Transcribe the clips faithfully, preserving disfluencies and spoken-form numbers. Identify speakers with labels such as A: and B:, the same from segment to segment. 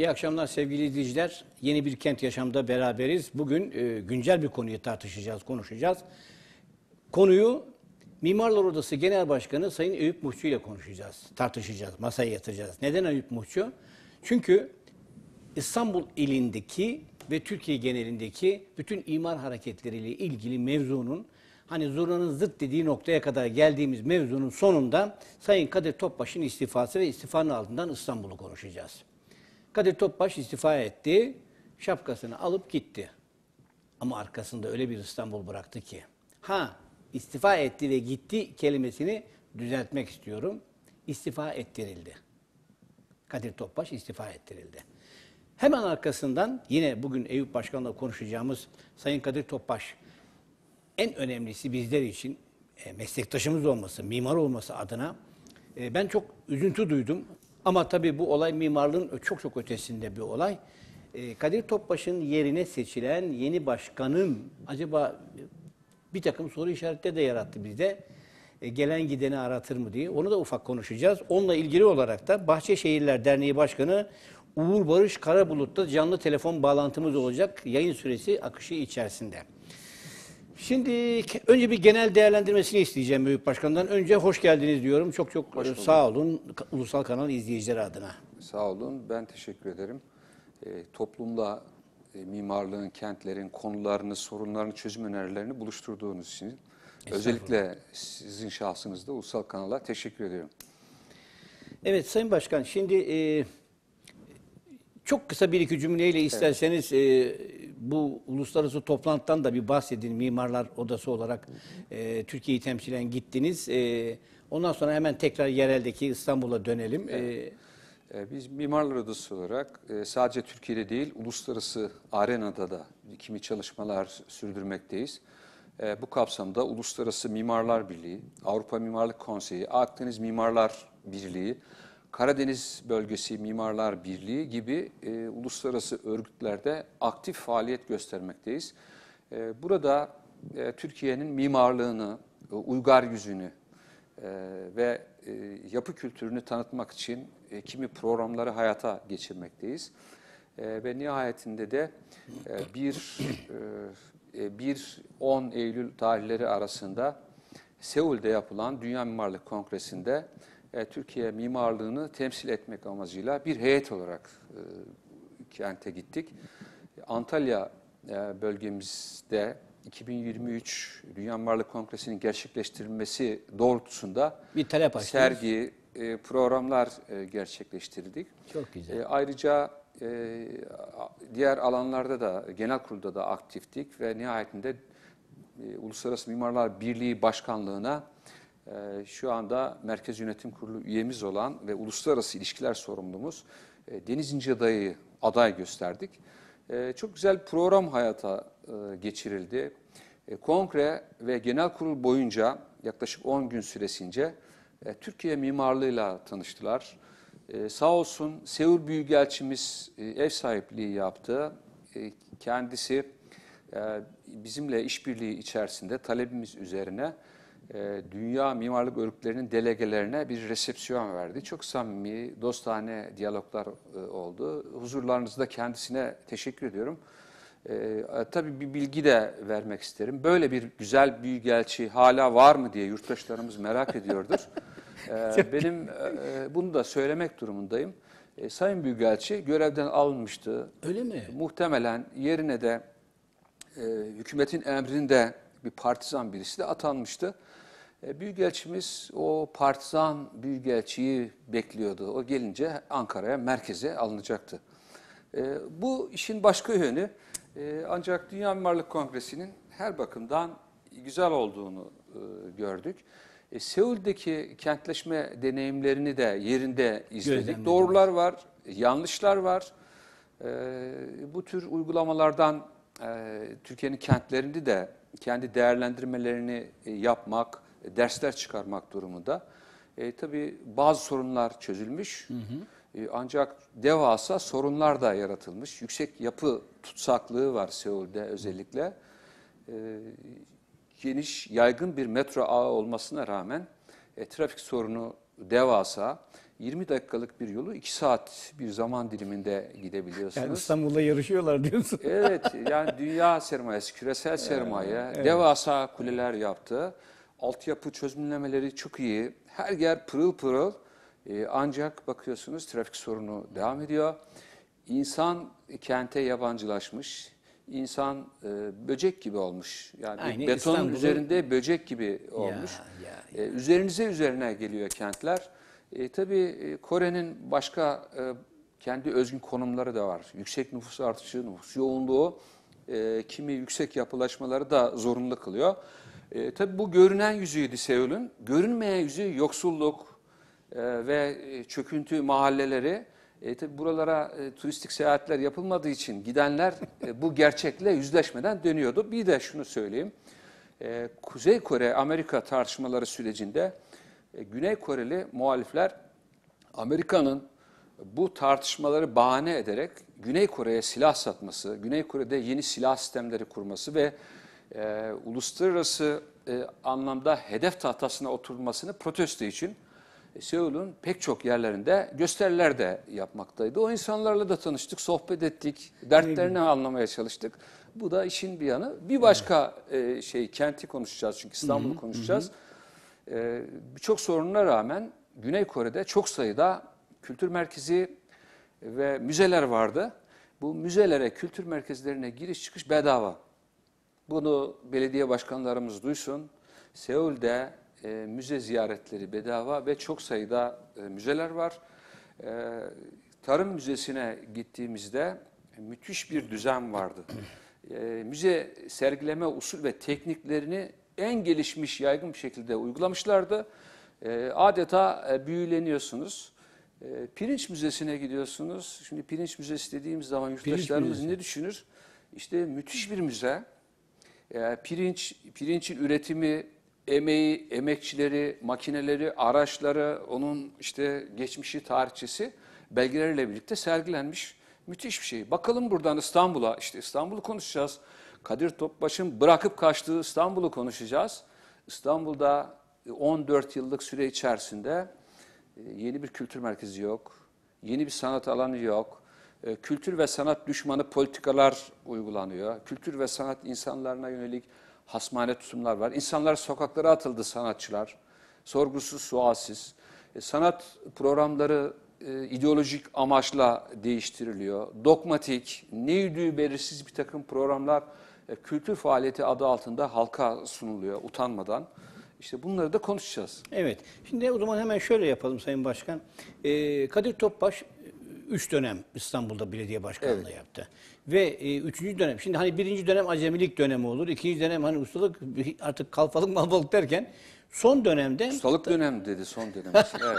A: İyi akşamlar sevgili izleyiciler. Yeni bir Kent Yaşam'da beraberiz. Bugün e, güncel bir konuyu tartışacağız, konuşacağız. Konuyu Mimarlar Odası Genel Başkanı Sayın Eyüp Muhçu ile konuşacağız, tartışacağız, masaya yatıracağız. Neden Eyüp Muhçu? Çünkü İstanbul ilindeki ve Türkiye genelindeki bütün imar hareketleriyle ilgili mevzunun, hani zurnanın zırt dediği noktaya kadar geldiğimiz mevzunun sonunda Sayın Kadir Topbaş'ın istifası ve istifanın ardından İstanbul'u konuşacağız. Kadir Topbaş istifa etti, şapkasını alıp gitti. Ama arkasında öyle bir İstanbul bıraktı ki. Ha, istifa etti ve gitti kelimesini düzeltmek istiyorum. İstifa ettirildi. Kadir Topbaş istifa ettirildi. Hemen arkasından yine bugün Eyüp Başkan'la konuşacağımız Sayın Kadir Topbaş, en önemlisi bizler için e, meslektaşımız olması, mimar olması adına e, ben çok üzüntü duydum. Ama tabii bu olay mimarlığın çok çok ötesinde bir olay. E, Kadir Topbaş'ın yerine seçilen yeni başkanın acaba bir takım soru işaretleri de yarattı bizde. E, gelen gideni aratır mı diye. Onu da ufak konuşacağız. Onunla ilgili olarak da Bahçeşehirler Derneği Başkanı Uğur Barış Karabulut'ta canlı telefon bağlantımız olacak. Yayın süresi akışı içerisinde. Şimdi önce bir genel değerlendirmesini isteyeceğim Eyüp Başkan'dan. Önce hoş geldiniz diyorum. Çok çok sağ olun Ulusal Kanal izleyicileri adına.
B: Sağ olun. Ben teşekkür ederim. E, toplumla e, mimarlığın, kentlerin konularını, sorunlarını, çözüm önerilerini buluşturduğunuz için özellikle sizin şahsınızda Ulusal Kanal'a teşekkür ediyorum. Evet
A: Sayın Başkan, şimdi e, çok kısa bir iki cümleyle isterseniz evet. e, bu uluslararası toplantıdan da bir bahsedin. Mimarlar Odası olarak e, Türkiye'yi temsilen gittiniz. E, ondan sonra hemen tekrar yereldeki İstanbul'a dönelim.
B: Evet. E, Biz Mimarlar Odası olarak e, sadece Türkiye'de değil, uluslararası arenada da kimi çalışmalar sürdürmekteyiz. E, bu kapsamda Uluslararası Mimarlar Birliği, Avrupa Mimarlık Konseyi, Akdeniz Mimarlar Birliği, Karadeniz Bölgesi Mimarlar Birliği gibi e, uluslararası örgütlerde aktif faaliyet göstermekteyiz. E, burada e, Türkiye'nin mimarlığını, e, uygar yüzünü e, ve e, yapı kültürünü tanıtmak için e, kimi programları hayata geçirmekteyiz. E, ve nihayetinde de e, bir on Eylül tarihleri arasında Seul'de yapılan Dünya Mimarlık Kongresi'nde e, Türkiye mimarlığını temsil etmek amacıyla bir heyet olarak e, kente gittik. Antalya e, bölgemizde iki bin yirmi üç Dünya Mimarlık Kongresi'nin gerçekleştirilmesi doğrultusunda
A: bir talep
B: sergi, e, programlar e, gerçekleştirdik.
A: Çok güzel.
B: E, ayrıca e, diğer alanlarda da, genel kurulda da aktiftik ve nihayetinde e, Uluslararası Mimarlar Birliği Başkanlığı'na e, şu anda Merkez Yönetim Kurulu üyemiz olan ve uluslararası ilişkiler sorumlumuz e, Deniz İnce Dayı'yı aday gösterdik. E, çok güzel program hayata e, geçirildi. E, kongre ve genel kurul boyunca yaklaşık on gün süresince e, Türkiye mimarlığıyla tanıştılar. E, sağ olsun Seul Büyükelçimiz e, ev sahipliği yaptı. E, kendisi e, bizimle işbirliği içerisinde talebimiz üzerine e, dünya mimarlık örgütlerinin delegelerine bir resepsiyon verdi. Çok samimi, dostane diyaloglar e, oldu. Huzurlarınızda kendisine teşekkür ediyorum. E, tabii bir bilgi de vermek isterim. Böyle bir güzel büyükelçi hala var mı diye yurttaşlarımız merak ediyordur. e, benim e, bunu da söylemek durumundayım. E, Sayın Büyükelçi görevden alınmıştı.
A: Öyle mi?
B: Muhtemelen yerine de e, hükümetin emrinde bir partizan birisi de atanmıştı. E, Büyükelçimiz o partizan büyükelçiyi bekliyordu. O gelince Ankara'ya, merkeze alınacaktı. E, bu işin başka yönü e, ancak Dünya Mimarlık Kongresi'nin her bakımdan güzel olduğunu e, gördük. E, Seul'deki kentleşme deneyimlerini de yerinde izledik. Doğrular var, yanlışlar var. E, bu tür uygulamalardan e, Türkiye'nin kentlerini de kendi değerlendirmelerini e, yapmak, e, dersler çıkarmak durumunda. E, tabii bazı sorunlar çözülmüş. Hı hı. E, ancak devasa sorunlar da yaratılmış. Yüksek yapı tutsaklığı var Seul'de özellikle. E, geniş, yaygın bir metro ağı olmasına rağmen e, trafik sorunu devasa. yirmi dakikalık bir yolu iki saat bir zaman diliminde gidebiliyorsunuz.
A: Yani İstanbul'da yarışıyorlar diyorsun.
B: Evet, yani dünya sermayesi, küresel sermaye, evet. Devasa kuleler yaptı. Altyapı çözümlemeleri çok iyi. Her yer pırıl pırıl. Ee, ancak bakıyorsunuz trafik sorunu devam ediyor. İnsan kente yabancılaşmış. İnsan e, böcek gibi olmuş. Yani
A: Aynı
B: betonun
A: İstanbul'un...
B: üzerinde böcek gibi olmuş. Ya, ya, ya. Ee, üzerinize üzerine geliyor kentler. E, tabii Kore'nin başka e, kendi özgün konumları da var. Yüksek nüfus artışı, nüfus yoğunluğu, e, kimi yüksek yapılaşmaları da zorunlu kılıyor. E, tabii bu görünen yüzüydü Seul'ün. Görünmeyen yüzü yoksulluk e, ve çöküntü mahalleleri. E, tabii buralara e, turistik seyahatler yapılmadığı için gidenler e, bu gerçekle yüzleşmeden dönüyordu. Bir de şunu söyleyeyim. E, Kuzey Kore-Amerika tartışmaları sürecinde e, Güney Koreli muhalifler Amerika'nın bu tartışmaları bahane ederek Güney Kore'ye silah satması, Güney Kore'de yeni silah sistemleri kurması ve e, uluslararası e, anlamda hedef tahtasına oturmasını protesto için e, Seul'ün pek çok yerlerinde gösteriler de yapmaktaydı. O insanlarla da tanıştık, sohbet ettik, dertlerini anlamaya çalıştık. Bu da işin bir yanı. Bir başka e, şey kenti konuşacağız çünkü İstanbul'u konuşacağız. E, Birçok sorununa rağmen Güney Kore'de çok sayıda kültür merkezi ve müzeler vardı. Bu müzelere, kültür merkezlerine giriş çıkış bedava. Bunu belediye başkanlarımız duysun. Seul'de e, müze ziyaretleri bedava ve çok sayıda e, müzeler var. E, Tarım Müzesi'ne gittiğimizde e, müthiş bir düzen vardı. E, müze sergileme usul ve tekniklerini en gelişmiş, yaygın bir şekilde uygulamışlardı. E, adeta e, büyüleniyorsunuz. E, Pirinç Müzesi'ne gidiyorsunuz. Şimdi Pirinç Müzesi dediğimiz zaman yurttaşlarımız ne düşünür? İşte müthiş bir müze. E, pirinç, pirincin üretimi, emeği, emekçileri, makineleri, araçları, onun işte geçmişi, tarihçesi belgeleriyle birlikte sergilenmiş müthiş bir şey. Bakalım buradan İstanbul'a, işte İstanbul'u konuşacağız. Kadir Topbaş'ın bırakıp kaçtığı İstanbul'u konuşacağız. İstanbul'da on dört yıllık süre içerisinde yeni bir kültür merkezi yok, yeni bir sanat alanı yok, kültür ve sanat düşmanı politikalar uygulanıyor, kültür ve sanat insanlarına yönelik hasmane tutumlar var. İnsanlar sokaklara atıldı, sanatçılar, sorgusuz, sualsiz. Sanat programları ideolojik amaçla değiştiriliyor. Dogmatik, neydi belirsiz bir takım programlar kültür faaliyeti adı altında halka sunuluyor utanmadan. İşte bunları da konuşacağız.
A: Evet. Şimdi o zaman hemen şöyle yapalım Sayın Başkan. Ee, Kadir Topbaş üç dönem İstanbul'da belediye başkanlığı evet. yaptı. Ve e, üçüncü dönem, şimdi hani birinci dönem acemilik dönemi olur, ikinci dönem hani ustalık, artık kalfalık malbalık derken son dönemde...
B: Ustalık dönemi dedi son dönem. Evet.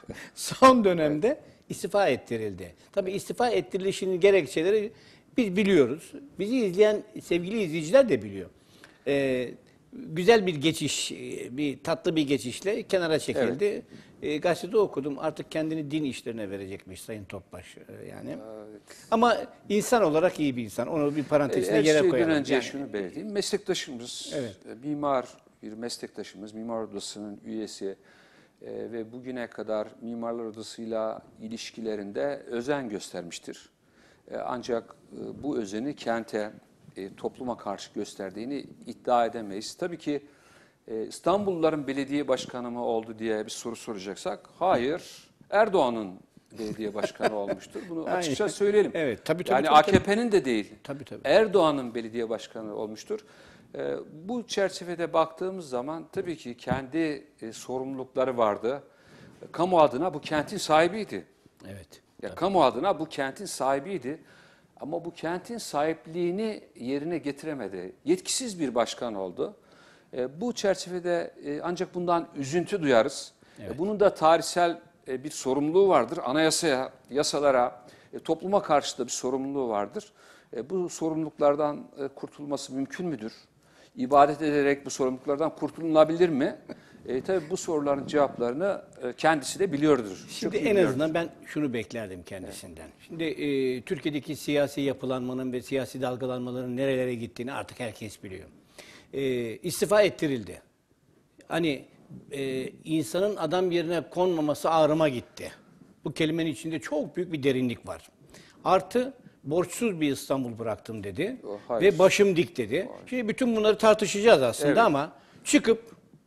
A: Son dönemde evet. istifa ettirildi. Tabii istifa ettirilişinin gerekçeleri biz biliyoruz. Bizi izleyen sevgili izleyiciler de biliyor. Ee, güzel bir geçiş, bir tatlı bir geçişle kenara çekildi. Evet. E, gazetede okudum, artık kendini din işlerine verecekmiş Sayın Topbaş yani. Evet. Ama insan olarak iyi bir insan. Onu bir parantezine
B: Her
A: yere
B: şeyden
A: koyalım.
B: önce
A: yani.
B: şunu belirteyim. Meslektaşımız, evet. mimar bir meslektaşımız, Mimar Odası'nın üyesi e, ve bugüne kadar Mimarlar Odası'yla ilişkilerinde özen göstermiştir. E, ancak e, bu özeni kente, e, topluma karşı gösterdiğini iddia edemeyiz. Tabii ki e, İstanbulluların belediye başkanı mı oldu diye bir soru soracaksak, hayır, Erdoğan'ın belediye başkanı olmuştur. Bunu açıkça söyleyelim.
A: Evet, tabii, tabii,
B: yani
A: tabii,
B: A K P'nin de değil,
A: tabii, tabii.
B: Erdoğan'ın belediye başkanı olmuştur. E, bu çerçevede baktığımız zaman tabii ki kendi e, sorumlulukları vardı. E, kamu adına bu kentin sahibiydi.
A: Evet.
B: Ya, kamu adına bu kentin sahibiydi. Ama bu kentin sahipliğini yerine getiremedi. Yetkisiz bir başkan oldu. E, bu çerçevede e, ancak bundan üzüntü duyarız. Evet. E, bunun da tarihsel e, bir sorumluluğu vardır. Anayasaya, yasalara, e, topluma karşı da bir sorumluluğu vardır. E, bu sorumluluklardan e, kurtulması mümkün müdür? İbadet ederek bu sorumluluklardan kurtulunabilir mi? E, tabii bu soruların cevaplarını e, kendisi de biliyordur.
A: Şimdi en azından ben şunu beklerdim kendisinden. Evet. Şimdi e, Türkiye'deki siyasi yapılanmanın ve siyasi dalgalanmaların nerelere gittiğini artık herkes biliyor. E, istifa ettirildi. Hani e, insanın adam yerine konmaması ağrıma gitti. Bu kelimenin içinde çok büyük bir derinlik var. Artı borçsuz bir İstanbul bıraktım dedi
B: O, hayır.
A: ve başım dik dedi. Şimdi bütün bunları tartışacağız aslında
B: Evet.
A: ama çıkıp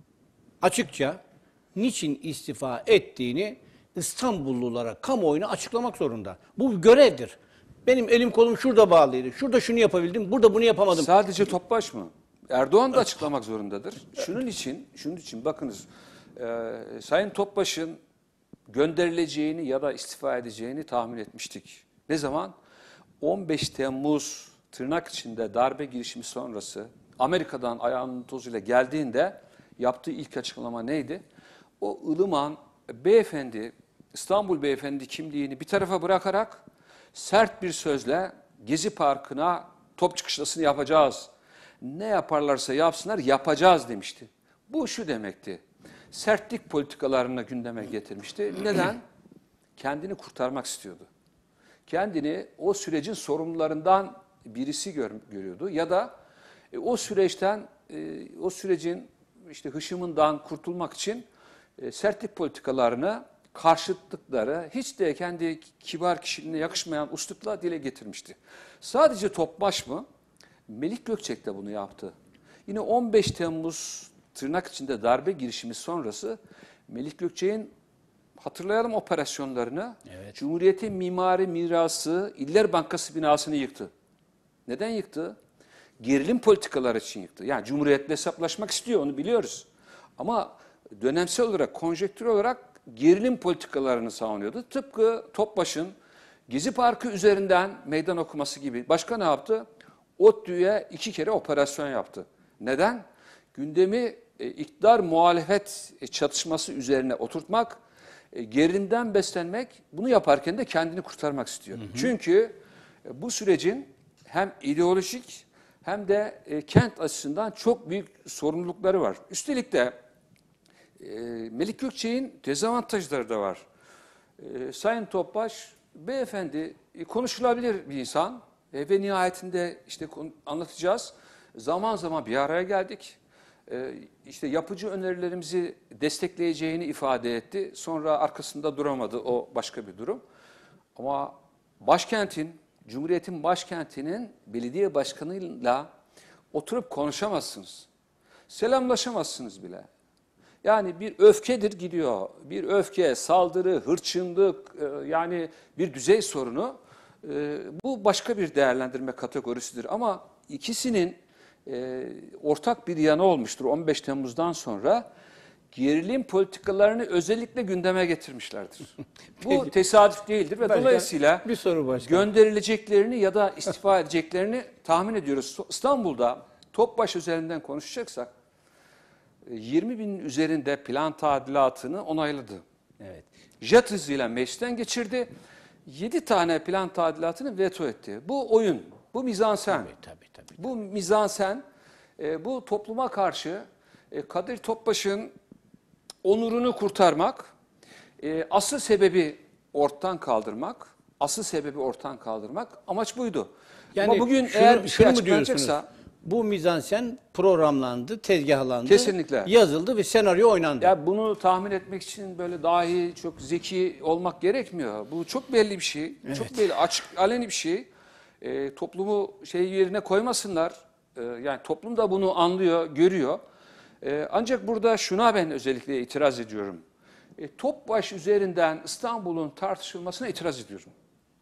A: açıkça niçin istifa ettiğini İstanbullulara, kamuoyuna açıklamak zorunda. Bu bir görevdir. Benim elim kolum şurada bağlıydı. Şurada şunu yapabildim, burada bunu yapamadım.
B: Sadece Topbaş mı? Erdoğan da açıklamak zorundadır. Şunun için, şunun için bakınız, e, Sayın Topbaş'ın gönderileceğini ya da istifa edeceğini tahmin etmiştik. Ne zaman? on beş Temmuz tırnak içinde darbe girişimi sonrası Amerika'dan ayağının tozuyla geldiğinde yaptığı ilk açıklama neydi? O ılıman beyefendi, İstanbul beyefendi kimliğini bir tarafa bırakarak sert bir sözle Gezi Parkı'na top çıkışlasını yapacağız. Ne yaparlarsa yapsınlar yapacağız demişti. Bu şu demekti. Sertlik politikalarını gündeme getirmişti. Neden? Kendini kurtarmak istiyordu. Kendini o sürecin sorumlularından birisi gör, görüyordu ya da e, o süreçten e, o sürecin işte hışımından kurtulmak için e, sertlik politikalarını, karşıtlıkları hiç de kendi kibar kişiliğine yakışmayan üslupla dile getirmişti. Sadece Topbaş mı? Melik Gökçek de bunu yaptı. Yine on beş Temmuz tırnak içinde darbe girişimi sonrası Melik Gökçek'in hatırlayalım operasyonlarını.
A: Evet.
B: Cumhuriyet'in mimari mirası İller Bankası binasını yıktı. Neden yıktı? Gerilim politikaları için yıktı. Yani Cumhuriyet'le hesaplaşmak istiyor, onu biliyoruz. Ama dönemsel olarak, konjektür olarak gerilim politikalarını savunuyordu. Tıpkı Topbaş'ın Gezi Parkı üzerinden meydan okuması gibi. Başka ne yaptı? ODTÜ'ye iki kere operasyon yaptı. Neden? Gündemi e, iktidar muhalefet e, çatışması üzerine oturtmak, e, gerilimden beslenmek, bunu yaparken de kendini kurtarmak istiyor. Hı hı. Çünkü e, bu sürecin hem ideolojik hem de e, kent açısından çok büyük sorumlulukları var. Üstelik de e, Melik Gökçek'in dezavantajları da var. E, Sayın Topbaş, beyefendi e, konuşulabilir bir insan e, ve nihayetinde işte anlatacağız. Zaman zaman bir araya geldik. E, işte yapıcı önerilerimizi destekleyeceğini ifade etti. Sonra arkasında duramadı, o başka bir durum. Ama başkentin, Cumhuriyet'in başkentinin belediye başkanıyla oturup konuşamazsınız. Selamlaşamazsınız bile. Yani bir öfkedir gidiyor. Bir öfke, saldırı, hırçınlık, yani bir düzey sorunu. Bu başka bir değerlendirme kategorisidir. Ama ikisinin ortak bir yanı olmuştur on beş Temmuz'dan sonra. Gerilim politikalarını özellikle gündeme getirmişlerdir. Bu tesadüf değildir ve
A: Başkan,
B: dolayısıyla
A: bir soru başkan.
B: gönderileceklerini ya da istifa edeceklerini tahmin ediyoruz. İstanbul'da Topbaş üzerinden konuşacaksak yirmi binin üzerinde plan tadilatını onayladı.
A: Evet.
B: Jet hızıyla meclisten geçirdi. yedi tane plan tadilatını veto etti. Bu oyun, bu mizansen.
A: Tabii, tabii, tabii.
B: Bu mizansen, e, bu topluma karşı e, Kadir Topbaş'ın onurunu kurtarmak, e, asıl sebebi ortadan kaldırmak, asıl sebebi ortadan kaldırmak, amaç buydu.
A: Yani
B: ama bugün
A: şunu,
B: eğer bir şey
A: şunu mu diyorsunuz?
B: açıklanacaksa,
A: Bu mizansen programlandı, tezgahlandı,
B: kesinlikle
A: yazıldı ve senaryo oynandı.
B: ya bunu tahmin etmek için böyle dahi çok zeki olmak gerekmiyor. Bu çok belli bir şey,
A: Evet.
B: çok belli, açık, aleni bir şey. E, toplumu şey yerine koymasınlar. E, yani toplum da bunu anlıyor, görüyor. E, ancak burada şuna ben özellikle itiraz ediyorum. E, Topbaş üzerinden İstanbul'un tartışılmasına itiraz ediyorum.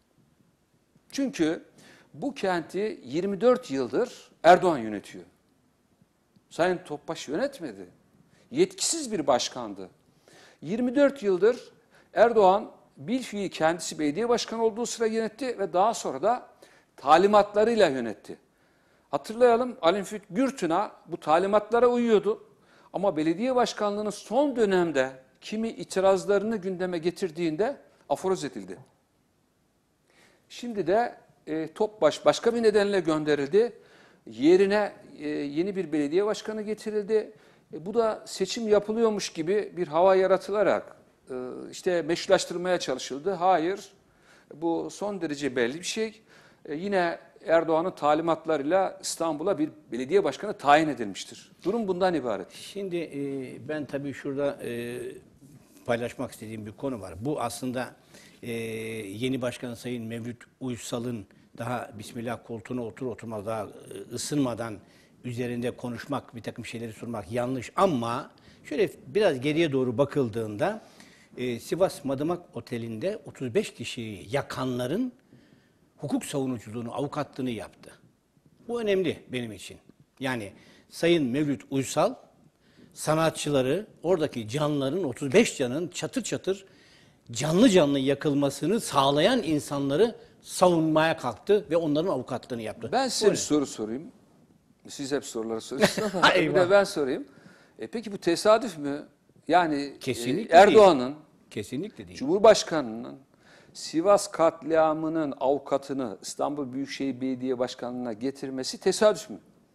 B: Çünkü bu kenti yirmi dört yıldır Erdoğan yönetiyor. Sayın Topbaş yönetmedi. Yetkisiz bir başkandı. yirmi dört yıldır Erdoğan bilfiil kendisi belediye başkanı olduğu sıra yönetti ve daha sonra da talimatlarıyla yönetti. Hatırlayalım, Alimfit Gürtün'a bu talimatlara uyuyordu. Ama belediye başkanlığının son dönemde kimi itirazlarını gündeme getirdiğinde aforoz edildi. Şimdi de e, Topbaş başka bir nedenle gönderildi. Yerine e, yeni bir belediye başkanı getirildi. E, bu da seçim yapılıyormuş gibi bir hava yaratılarak e, işte meşrulaştırmaya çalışıldı. Hayır, bu son derece belli bir şey. E, yine Erdoğan'ın talimatlarıyla İstanbul'a bir belediye başkanı tayin edilmiştir. Durum bundan ibaret.
A: Şimdi e, ben tabii şurada e, paylaşmak istediğim bir konu var. Bu aslında e, yeni başkan Sayın Mevlüt Uysal'ın daha Bismillah koltuğuna otur oturmaz daha e, ısınmadan üzerinde konuşmak, bir takım şeyleri sormak yanlış ama şöyle biraz geriye doğru bakıldığında e, Sivas Madımak Oteli'nde otuz beş kişiyi yakanların hukuk savunuculuğunu, avukatlığını yaptı. Bu önemli benim için. Yani Sayın Mevlüt Uysal sanatçıları, oradaki canlıların, otuz beş canın çatır çatır canlı canlı yakılmasını sağlayan insanları savunmaya kalktı ve onların avukatlığını yaptı.
B: Ben size bir soru sorayım. Siz hep soruları soruyorsunuz ama bir de ben sorayım. E peki bu tesadüf mü? Yani
A: Kesinlikle
B: e, Erdoğan'ın,
A: değil. Kesinlikle değil.
B: Cumhurbaşkanı'nın Sivas katliamının avukatını İstanbul Büyükşehir Belediye Başkanlığı'na getirmesi tesadüf mü?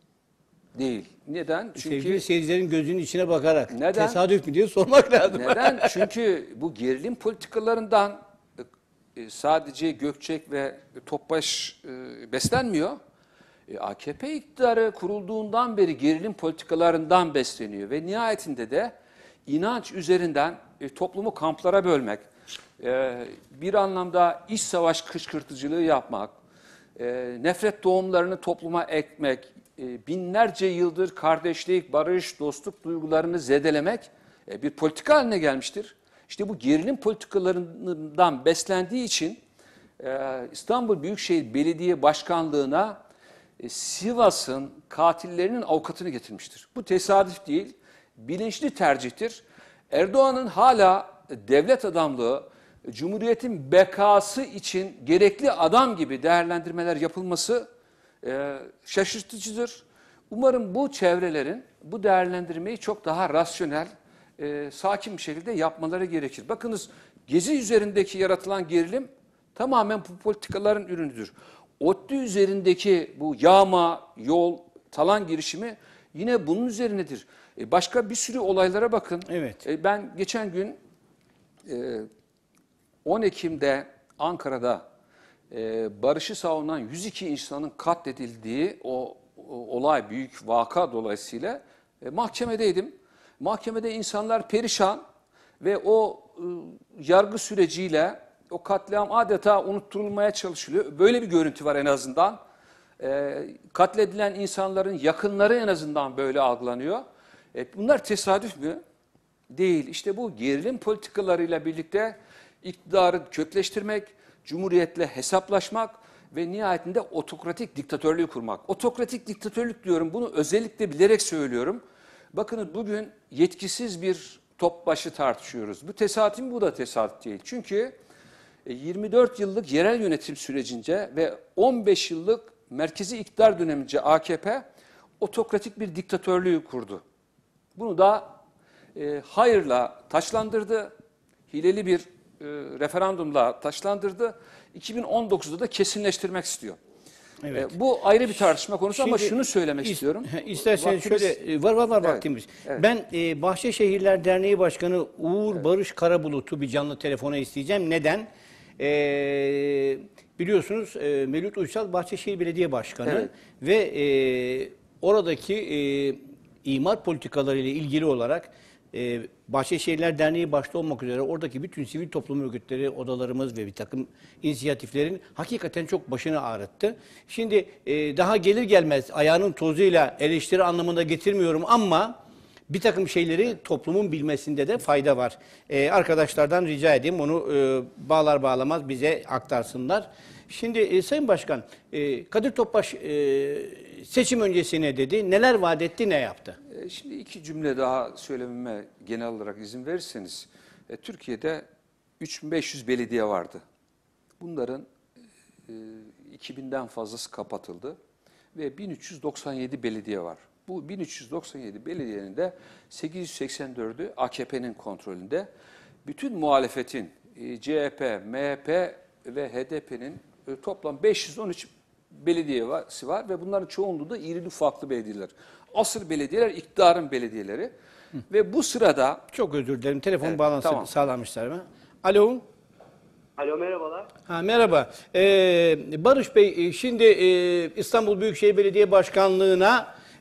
B: Değil. Neden? Çünkü
A: sevgili seyircilerin gözünün içine bakarak
B: neden?
A: Tesadüf mü diye sormak lazım.
B: Neden? Çünkü bu gerilim politikalarından e, sadece Gökçek ve Topbaş e, beslenmiyor. E, A K P iktidarı kurulduğundan beri gerilim politikalarından besleniyor ve nihayetinde de inanç üzerinden e, toplumu kamplara bölmek, e, bir anlamda iç savaş kışkırtıcılığı yapmak, e, nefret doğumlarını topluma ekmek, e, binlerce yıldır kardeşlik, barış, dostluk duygularını zedelemek e, bir politika haline gelmiştir. İşte bu gerilim politikalarından beslendiği için e, İstanbul Büyükşehir Belediye Başkanlığı'na e, Sivas'ın katillerinin avukatını getirmiştir. Bu tesadüf değil, bilinçli tercihtir. Erdoğan'ın hala devlet adamlığı, Cumhuriyet'in bekası için gerekli adam gibi değerlendirmeler yapılması e, şaşırtıcıdır. Umarım bu çevrelerin bu değerlendirmeyi çok daha rasyonel, e, sakin bir şekilde yapmaları gerekir. Bakınız Gezi üzerindeki yaratılan gerilim tamamen bu politikaların ürünüdür. ODTÜ üzerindeki bu yağma, yol, talan girişimi yine bunun üzerinedir. E, başka bir sürü olaylara bakın.
A: Evet.
B: E, ben geçen gün e, on Ekim'de Ankara'da e, barışı savunan yüz iki insanın katledildiği o, o olay, büyük vaka dolayısıyla e, mahkemedeydim. Mahkemede insanlar perişan ve o e, yargı süreciyle o katliam adeta unutturulmaya çalışılıyor. Böyle bir görüntü var en azından. E, katledilen insanların yakınları en azından böyle algılanıyor. E, bunlar tesadüf mü? Değil. İşte bu gerilim politikalarıyla birlikte iktidarı kökleştirmek, cumhuriyetle hesaplaşmak ve nihayetinde otokratik diktatörlüğü kurmak. Otokratik diktatörlük diyorum, bunu özellikle bilerek söylüyorum. Bakın bugün yetkisiz bir Topbaş'ı tartışıyoruz. Bu tesadüf mü? Bu da tesadüf değil. Çünkü yirmi dört yıllık yerel yönetim sürecince ve on beş yıllık merkezi iktidar dönemince A K P otokratik bir diktatörlüğü kurdu. Bunu da e, hayırla taçlandırdı, hileli bir e, referandumla taçlandırdı. iki bin on dokuzda da kesinleştirmek istiyor.
A: Evet.
B: E, bu ayrı bir tartışma konusu. Şimdi, ama şunu söylemek
A: is,
B: istiyorum.
A: İsterseniz
B: Vaktimiz,
A: şöyle, var var var
B: evet,
A: vaktimiz.
B: evet.
A: Ben e, Bahçeşehirler Derneği Başkanı Uğur evet. Barış Karabulut'u bir canlı telefona isteyeceğim. Neden? E, biliyorsunuz e, Mevlüt Uysal Bahçeşehir Belediye Başkanı evet. ve e, oradaki e, imar politikaları ile ilgili olarak e, Bahçeşehirler Derneği başta olmak üzere oradaki bütün sivil toplum örgütleri, odalarımız ve bir takım inisiyatiflerin hakikaten çok başını ağrıttı. Şimdi e, daha gelir gelmez ayağının tozuyla eleştiri anlamında getirmiyorum ama bir takım şeyleri toplumun bilmesinde de fayda var. E, arkadaşlardan rica edeyim onu e, bağlar bağlamaz bize aktarsınlar. Şimdi e, Sayın Başkan, e, Kadir Topbaş e, seçim öncesine dedi, neler vaat etti, ne yaptı?
B: E, şimdi iki cümle daha söylememe genel olarak izin verirseniz. E, Türkiye'de üç bin beş yüz belediye vardı. Bunların e, iki binden fazlası kapatıldı ve bin üç yüz doksan yedi belediye var. Bu bin üç yüz doksan yedi belediyenin de sekiz yüz seksen dördü A K P'nin kontrolünde. Bütün muhalefetin e, C H P, M H P ve H D P'nin e, toplam beş yüz on üç belediyesi var ve bunların çoğunluğu da irili ufaklı belediyeler. Asıl belediyeler iktidarın belediyeleri. Hı. Ve bu sırada...
A: Çok özür dilerim. Telefon evet, bağlantısı
B: tamam.
A: sağlanmışlar mı? Alo.
C: Alo, merhabalar.
A: Ha, merhaba. Ee, Barış Bey, şimdi e, İstanbul Büyükşehir Belediye Başkanlığı'na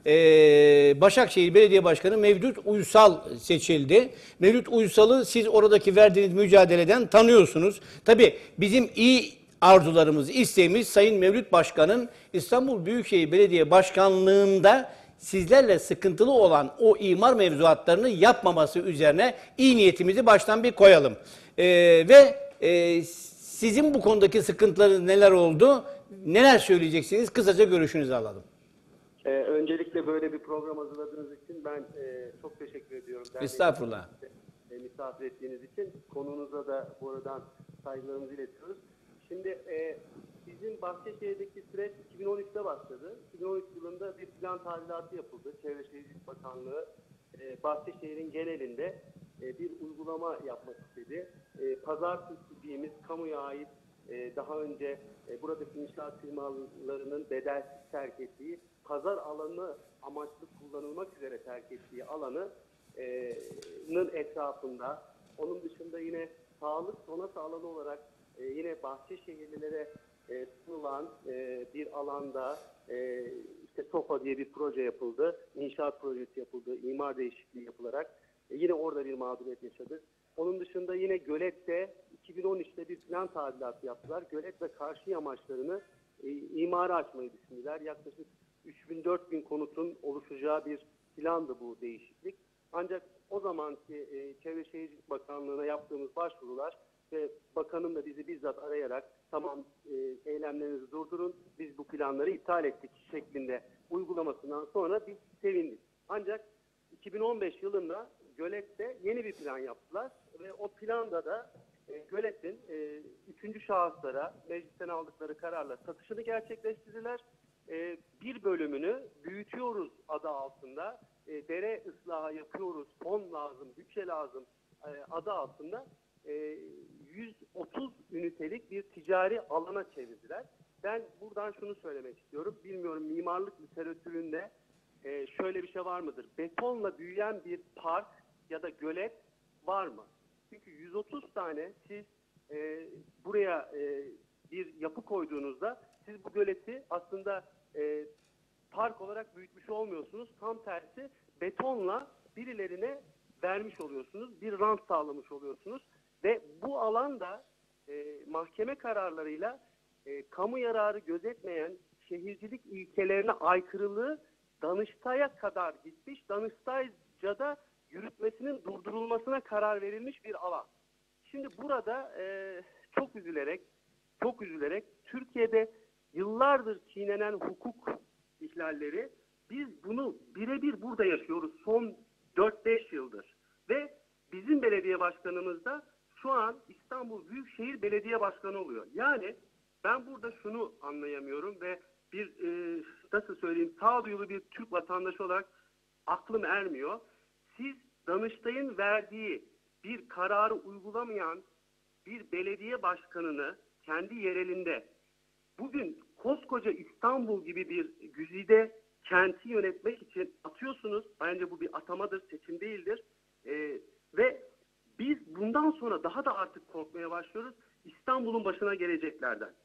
A: Ee, Başakşehir Belediye Başkanı Mevlüt Uysal seçildi. Mevlüt Uysal'ı siz oradaki verdiğiniz mücadeleden tanıyorsunuz. Tabii bizim iyi arzularımız, isteğimiz Sayın Mevlüt Başkan'ın İstanbul Büyükşehir Belediye Başkanlığı'nda sizlerle sıkıntılı olan o imar mevzuatlarını yapmaması üzerine iyi niyetimizi baştan bir koyalım. Ee, ve e, sizin bu konudaki sıkıntılarınız neler oldu? Neler söyleyeceksiniz? Kısaca görüşünüzü alalım.
C: Ee, öncelikle böyle bir program hazırladığınız için ben e, çok teşekkür ediyorum.
A: Estağfurullah.
C: E, misafir ettiğiniz için. Konunuza da bu aradan saygılarımızı iletiyoruz. Şimdi e, bizim Bahçeşehir'deki süreç iki bin on üçte başladı. iki bin on üç yılında bir plan tadilatı yapıldı. Çevre Şehircilik Bakanlığı e, Bahçeşehir'in genelinde e, bir uygulama yapmak istedi. E, Pazartesi dediğimiz kamuya ait e, daha önce e, buradaki inşaat firmalarının bedelsiz terk ettiği, pazar alanı amaçlı kullanılmak üzere terk ettiği alanı e, nın etrafında, onun dışında yine sağlık sonrası alanı olarak e, yine Bahçeşehirlilere e, sunulan e, bir alanda e, işte SOFA diye bir proje yapıldı, inşaat projesi yapıldı, imar değişikliği yapılarak e, yine orada bir mağduriyet yaşadık. Onun dışında yine Gölet'te iki bin on üçte bir plan tadilatı yaptılar. Gölet ve karşı yamaçlarını e, imara açmayı düşündüler. Yaklaşık üç bin dört bin konutun oluşacağı bir plandı bu değişiklik. Ancak o zamanki e, Çevre Şehircilik Bakanlığı'na yaptığımız başvurular ve bakanım da bizi bizzat arayarak tamam e, eylemlerinizi durdurun, biz bu planları iptal ettik şeklinde uygulamasından sonra biz sevindik. Ancak iki bin on beş yılında Gölet'te yeni bir plan yaptılar ve o planda da e, Gölet'in e, üçüncü şahıslara meclisten aldıkları kararla satışını gerçekleştirdiler. E, bir bölümünü büyütüyoruz adı altında, e, dere ıslahı yapıyoruz, fon lazım, bütçe lazım e, adı altında e, yüz otuz ünitelik bir ticari alana çevirdiler. Ben buradan şunu söylemek istiyorum, bilmiyorum mimarlık literatüründe e, şöyle bir şey var mıdır? Betonla büyüyen bir park ya da gölet var mı? Çünkü yüz otuz tane siz e, buraya e, bir yapı koyduğunuzda siz bu göleti aslında e, park olarak büyütmüş olmuyorsunuz. Tam tersi betonla birilerine vermiş oluyorsunuz. Bir rant sağlamış oluyorsunuz. Ve bu alanda e, mahkeme kararlarıyla e, kamu yararı gözetmeyen şehircilik ilkelerine aykırılığı Danıştay'a kadar gitmiş. Danıştay'ca da yürütmesinin durdurulmasına karar verilmiş bir alan. Şimdi burada e, çok üzülerek, çok üzülerek Türkiye'de yıllardır çiğnenen hukuk ihlalleri, biz bunu birebir burada yaşıyoruz son dört beş yıldır. Ve bizim belediye başkanımız da şu an İstanbul Büyükşehir Belediye Başkanı oluyor. Yani ben burada şunu anlayamıyorum ve bir e, nasıl söyleyeyim sağduyulu bir Türk vatandaşı olarak aklım ermiyor. Siz Danıştay'ın verdiği bir kararı uygulamayan bir belediye başkanını kendi yerelinde bugün koskoca İstanbul gibi bir güzide kenti yönetmek için atıyorsunuz. Bence bu bir atamadır, seçim değildir. Ee, ve biz bundan sonra daha da artık korkmaya başlıyoruz İstanbul'un başına geleceklerden.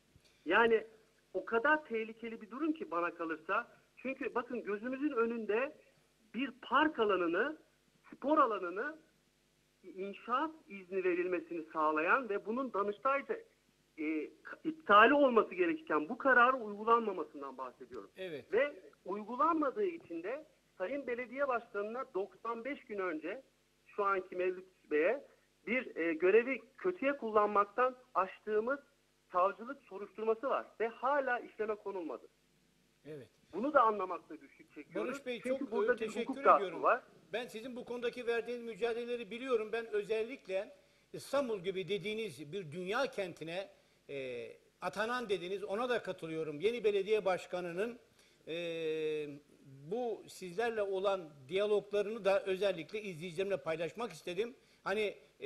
C: Yani o kadar tehlikeli bir durum ki bana kalırsa. Çünkü bakın gözümüzün önünde bir park alanını, spor alanını inşaat izni verilmesini sağlayan ve bunun Danıştay'da e, iptali olması gerekirken bu kararı uygulanmamasından bahsediyorum.
A: Evet.
C: Ve uygulanmadığı için de Sayın Belediye Başkanı'na doksan beş gün önce şu anki Mevlüt Bey'e bir e, görevi kötüye kullanmaktan açtığımız savcılık soruşturması var ve hala işleme konulmadı.
A: Evet.
C: Bunu da anlamakta güçlük çekiyoruz.
A: Barış Bey
C: Çünkü
A: çok
C: burada bir
A: teşekkür
C: hukuk gaspı
A: ediyorum.
C: var.
A: Ben sizin bu konudaki verdiğiniz mücadeleleri biliyorum. Ben özellikle İstanbul gibi dediğiniz bir dünya kentine e, atanan dediniz. Ona da katılıyorum. Yeni belediye başkanının e, bu sizlerle olan diyaloglarını da özellikle izleyicilerimle paylaşmak istedim. Hani e,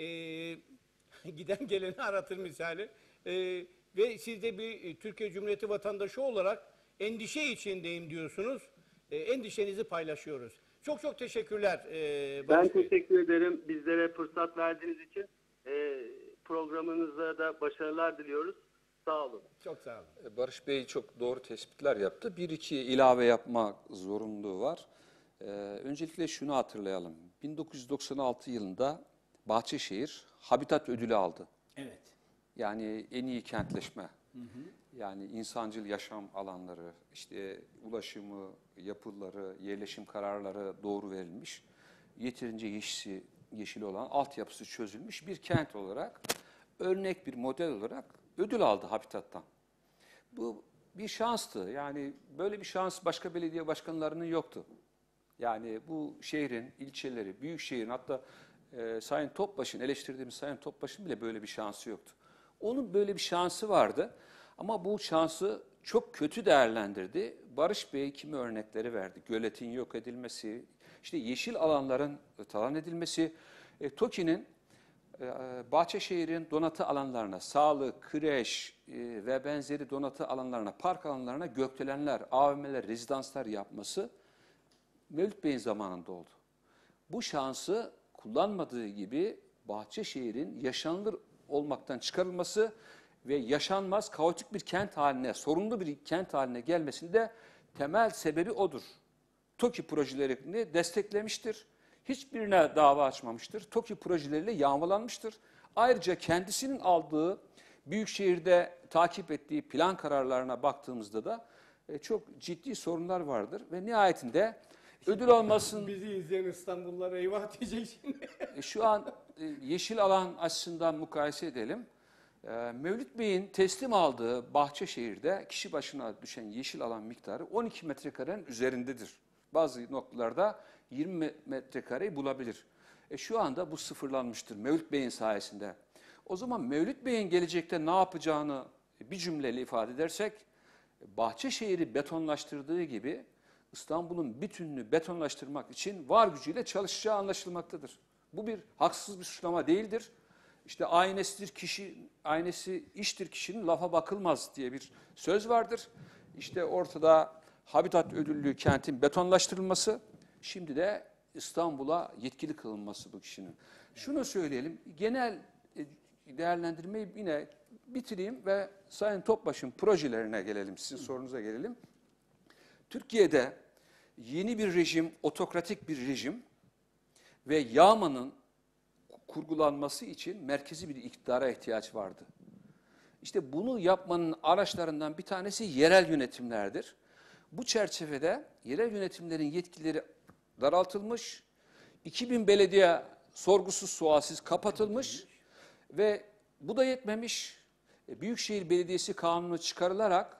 A: giden geleni aratır misali. E, ve siz de bir Türkiye Cumhuriyeti vatandaşı olarak endişe içindeyim diyorsunuz. E, endişenizi paylaşıyoruz. Çok çok teşekkürler. E,
C: Ben
A: Barış Bey.
C: teşekkür ederim. Bizlere fırsat verdiğiniz için e, programınıza da başarılar diliyoruz. Sağ olun.
A: Çok sağ olun.
B: Barış Bey çok doğru tespitler yaptı. Bir iki ilave yapmak zorunluluğu var. Ee, öncelikle şunu hatırlayalım. bin dokuz yüz doksan altı yılında Bahçeşehir Habitat Ödülü aldı.
A: Evet.
B: Yani en iyi kentleşme. Hı hı. Yani insancıl yaşam alanları, işte ulaşımı, yapıları, yerleşim kararları doğru verilmiş. Yeterince yeşil, yeşil olan, altyapısı çözülmüş bir kent olarak, örnek bir model olarak ödül aldı Habitat'tan. Bu bir şanstı. Yani böyle bir şans başka belediye başkanlarının yoktu. Yani bu şehrin, ilçeleri, büyük şehrin, hatta e, Sayın Topbaş'ın, eleştirdiğimiz Sayın Topbaş'ın bile böyle bir şansı yoktu. Onun böyle bir şansı vardı ama bu şansı çok kötü değerlendirdi. Barış Bey kimi örnekleri verdi. Göletin yok edilmesi, işte yeşil alanların talan edilmesi, e, TOKİ'nin e, Bahçeşehir'in donatı alanlarına, sağlık, kreş e, ve benzeri donatı alanlarına, park alanlarına gökdelenler, A V M'ler, rezidanslar yapması Mevlüt Bey'in zamanında oldu. Bu şansı kullanmadığı gibi Bahçeşehir'in yaşanılır olmaktan çıkarılması ve yaşanmaz, kaotik bir kent haline, sorunlu bir kent haline gelmesinde temel sebebi odur. TOKİ projelerini desteklemiştir. Hiçbirine dava açmamıştır. TOKİ projeleriyle yağmalanmıştır. Ayrıca kendisinin aldığı, Büyükşehir'de takip ettiği plan kararlarına baktığımızda da e, çok ciddi sorunlar vardır. Ve nihayetinde ödül olmasın.
A: Bizi izleyen İstanbullular eyvah diyecek şimdi.
B: E, şu an e, yeşil alan açısından mukayese edelim. E, Mevlüt Bey'in teslim aldığı Bahçeşehir'de kişi başına düşen yeşil alan miktarı on iki metrekarenin üzerindedir. Bazı noktalarda yirmi metrekareyi bulabilir. E, şu anda bu sıfırlanmıştır Mevlüt Bey'in sayesinde. O zaman Mevlüt Bey'in gelecekte ne yapacağını bir cümleyle ifade edersek, Bahçeşehir'i betonlaştırdığı gibi İstanbul'un bütününü betonlaştırmak için var gücüyle çalışacağı anlaşılmaktadır. Bu bir haksız bir suçlama değildir. İşte aynesidir kişi, aynesi iştir kişinin, lafa bakılmaz diye bir söz vardır. İşte ortada Habitat ödüllü kentin betonlaştırılması, şimdi de İstanbul'a yetkili kılınması bu kişinin. Şunu söyleyelim, genel değerlendirmeyi yine bitireyim ve Sayın Topbaş'ın projelerine gelelim, sizin sorunuza gelelim. Türkiye'de yeni bir rejim, otokratik bir rejim ve yağmanın kurgulanması için merkezi bir iktidara ihtiyaç vardı. İşte bunu yapmanın araçlarından bir tanesi yerel yönetimlerdir. Bu çerçevede yerel yönetimlerin yetkileri daraltılmış, iki bin belediye sorgusuz sualsiz kapatılmış ve bu da yetmemiş. Büyükşehir Belediyesi Kanunu çıkarılarak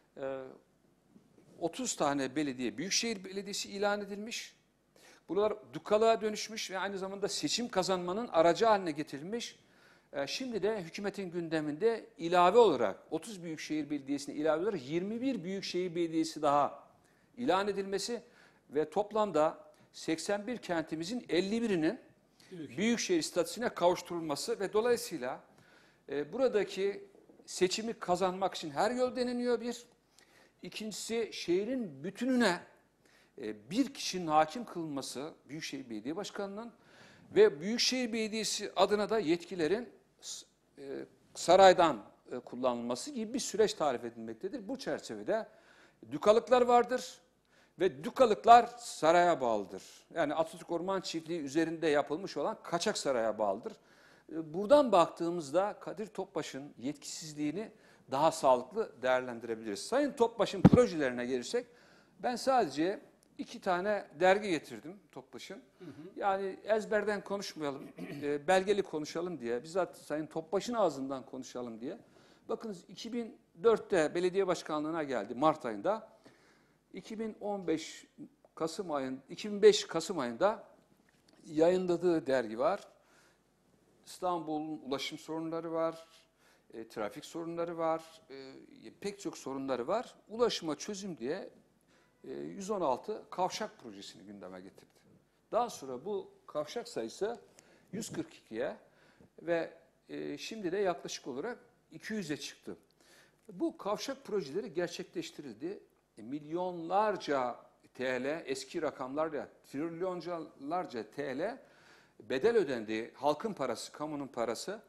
B: otuz tane belediye Büyükşehir Belediyesi ilan edilmiş. Buralar dukalığa dönüşmüş ve aynı zamanda seçim kazanmanın aracı haline getirilmiş. Şimdi de hükümetin gündeminde ilave olarak otuz Büyükşehir Belediyesi'ne ilave olarak yirmi bir Büyükşehir Belediyesi daha ilan edilmesi ve toplamda seksen bir kentimizin elli birinin Büyükşehir, Büyükşehir statüsüne kavuşturulması ve dolayısıyla e, buradaki seçimi kazanmak için her yol deneniyor bir. İkincisi şehrin bütününe e, bir kişinin hakim kılınması Büyükşehir Belediye Başkanı'nın ve Büyükşehir Belediyesi adına da yetkilerin e, saraydan e, kullanılması gibi bir süreç tarif edilmektedir. Bu çerçevede dükalıklar vardır ve dükalıklar saraya bağlıdır. Yani Atatürk Orman Çiftliği üzerinde yapılmış olan kaçak saraya bağlıdır. E, buradan baktığımızda Kadir Topbaş'ın yetkisizliğini daha sağlıklı değerlendirebiliriz. Sayın Topbaş'ın projelerine gelirsek, ben sadece iki tane dergi getirdim Topbaş'ın. Hı hı. Yani ezberden konuşmayalım, e, belgeli konuşalım diye, bizzat Sayın Topbaş'ın ağzından konuşalım diye. Bakınız iki bin dörtte belediye başkanlığına geldi Mart ayında. iki bin on beş Kasım ayın, iki bin beş Kasım ayında yayınladığı dergi var. İstanbul'un ulaşım sorunları var. E, trafik sorunları var, e, pek çok sorunları var. Ulaşıma çözüm diye e, yüz on altı kavşak projesini gündeme getirdi. Daha sonra bu kavşak sayısı yüz kırk ikiye ve e, şimdi de yaklaşık olarak iki yüze çıktı. Bu kavşak projeleri gerçekleştirildi. E, milyonlarca T L, eski rakamlarla trilyonlarca T L bedel ödendi. Halkın parası, kamunun parası.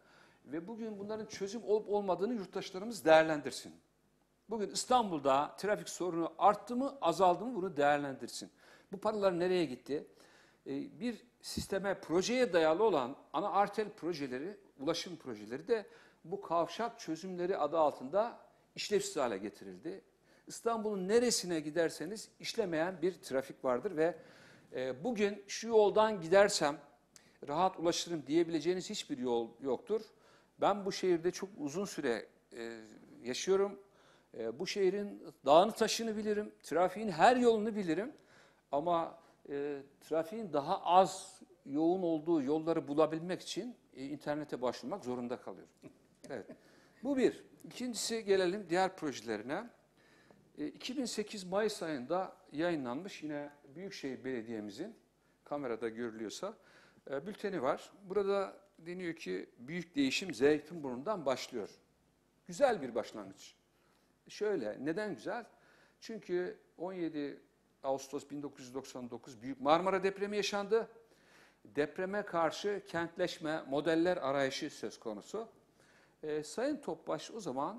B: Ve bugün bunların çözüm olup olmadığını yurttaşlarımız değerlendirsin. Bugün İstanbul'da trafik sorunu arttı mı, azaldı mı bunu değerlendirsin. Bu paralar nereye gitti? Ee, bir sisteme, projeye dayalı olan ana arter projeleri, ulaşım projeleri de bu kavşak çözümleri adı altında işlevsiz hale getirildi. İstanbul'un neresine giderseniz işlemeyen bir trafik vardır ve e, bugün şu yoldan gidersem rahat ulaşırım diyebileceğiniz hiçbir yol yoktur. Ben bu şehirde çok uzun süre e, yaşıyorum. E, bu şehrin dağını taşını bilirim, trafiğin her yolunu bilirim. Ama e, trafiğin daha az yoğun olduğu yolları bulabilmek için e, internete başvurmak zorunda kalıyorum. Evet. Bu bir. İkincisi gelelim diğer projelerine. E, iki bin sekiz Mayıs ayında yayınlanmış yine Büyükşehir Belediye'mizin, kamerada görülüyorsa, e, bülteni var. Burada deniyor ki büyük değişim Zeytinburnu'ndan başlıyor. Güzel bir başlangıç. Şöyle, neden güzel? Çünkü on yedi Ağustos bin dokuz yüz doksan dokuz Büyük Marmara depremi yaşandı. Depreme karşı kentleşme, modeller arayışı söz konusu. E, Sayın Topbaş o zaman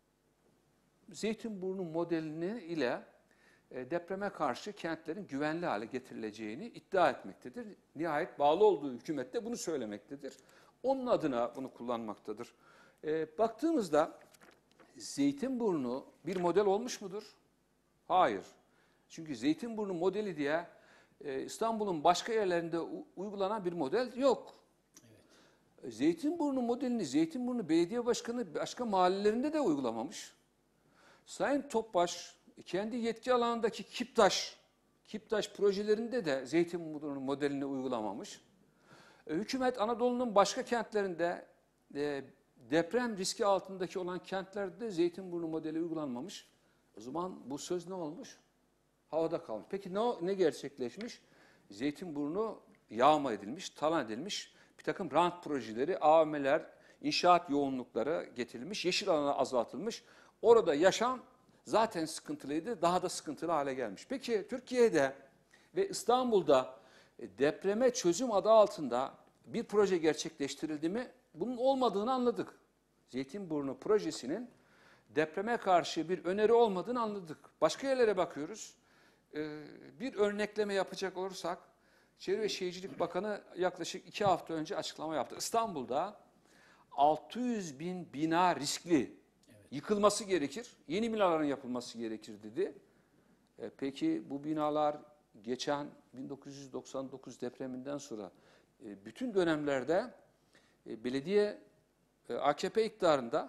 B: Zeytinburnu modelini ile e, depreme karşı kentlerin güvenli hale getirileceğini iddia etmektedir. Nihayet bağlı olduğu hükümette bunu söylemektedir. Onun adına bunu kullanmaktadır. E, baktığımızda Zeytinburnu bir model olmuş mudur? Hayır. Çünkü Zeytinburnu modeli diye e, İstanbul'un başka yerlerinde u- uygulanan bir model yok. Evet. Zeytinburnu modelini Zeytinburnu Belediye Başkanı başka mahallelerinde de uygulamamış. Sayın Topbaş kendi yetki alanındaki Kiptaş, Kiptaş projelerinde de Zeytinburnu modelini uygulamamış. E, hükümet Anadolu'nun başka kentlerinde e, deprem riski altındaki olan kentlerde Zeytinburnu modeli uygulanmamış. O zaman bu söz ne olmuş? Havada kalmış. Peki ne, ne gerçekleşmiş? Zeytinburnu yağma edilmiş, talan edilmiş. Bir takım rant projeleri, A V M'ler, inşaat yoğunlukları getirilmiş, yeşil alana azaltılmış. Orada yaşam zaten sıkıntılıydı, daha da sıkıntılı hale gelmiş. Peki Türkiye'de ve İstanbul'da depreme çözüm adı altında bir proje gerçekleştirildi mi? Bunun olmadığını anladık. Zeytinburnu projesinin depreme karşı bir öneri olmadığını anladık. Başka yerlere bakıyoruz. Ee, bir örnekleme yapacak olursak, Çevre ve Şehircilik Bakanı yaklaşık iki hafta önce açıklama yaptı. İstanbul'da altı yüz bin bina riskli, evet, yıkılması gerekir, yeni binaların yapılması gerekir dedi. E, peki bu binalar geçen bin dokuz yüz doksan dokuz depreminden sonra e, bütün dönemlerde e, belediye e, A K P iktidarında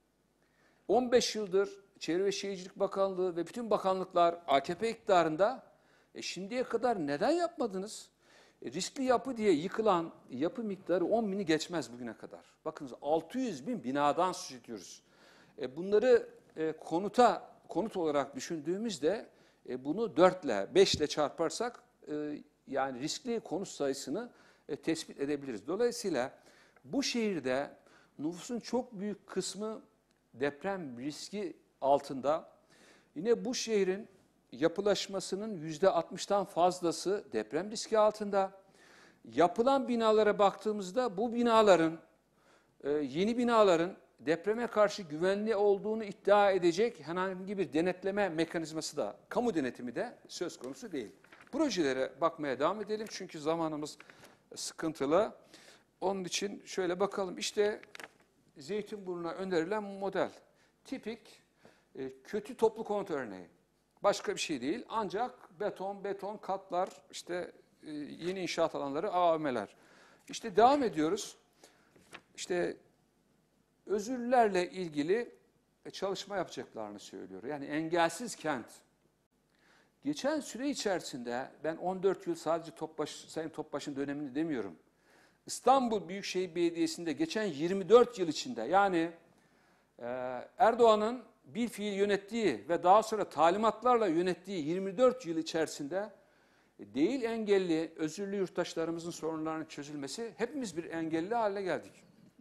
B: on beş yıldır Çevre ve Şehircilik Bakanlığı ve bütün bakanlıklar A K P iktidarında e, şimdiye kadar neden yapmadınız? E, riskli yapı diye yıkılan yapı miktarı on bini geçmez bugüne kadar. Bakınız altı yüz bin binadan söz ediyoruz. E, bunları e, konuta konut olarak düşündüğümüzde e, bunu dört ile beş ile çarparsak e, yani riskli konut sayısını e, tespit edebiliriz. Dolayısıyla bu şehirde nüfusun çok büyük kısmı deprem riski altında. Yine bu şehrin yapılaşmasının yüzde altmıştan fazlası deprem riski altında. Yapılan binalara baktığımızda bu binaların, e, yeni binaların depreme karşı güvenli olduğunu iddia edecek herhangi bir denetleme mekanizması da, kamu denetimi de söz konusu değil. Projelere bakmaya devam edelim çünkü zamanımız sıkıntılı. Onun için şöyle bakalım. İşte Zeytinburnu'na önerilen model. Tipik e, kötü toplu konut örneği. Başka bir şey değil. Ancak beton, beton, katlar, işte e, yeni inşaat alanları, A V M'ler. İşte devam ediyoruz. İşte özürlerle ilgili çalışma yapacaklarını söylüyor. Yani engelsiz kent. Geçen süre içerisinde ben on dört yıl sadece Topbaş, Sayın Topbaş'ın dönemini demiyorum. İstanbul Büyükşehir Belediyesi'nde geçen yirmi dört yıl içinde yani e, Erdoğan'ın bir fiil yönettiği ve daha sonra talimatlarla yönettiği yirmi dört yıl içerisinde değil engelli, özürlü yurttaşlarımızın sorunlarının çözülmesi hepimiz bir engelli haline geldik.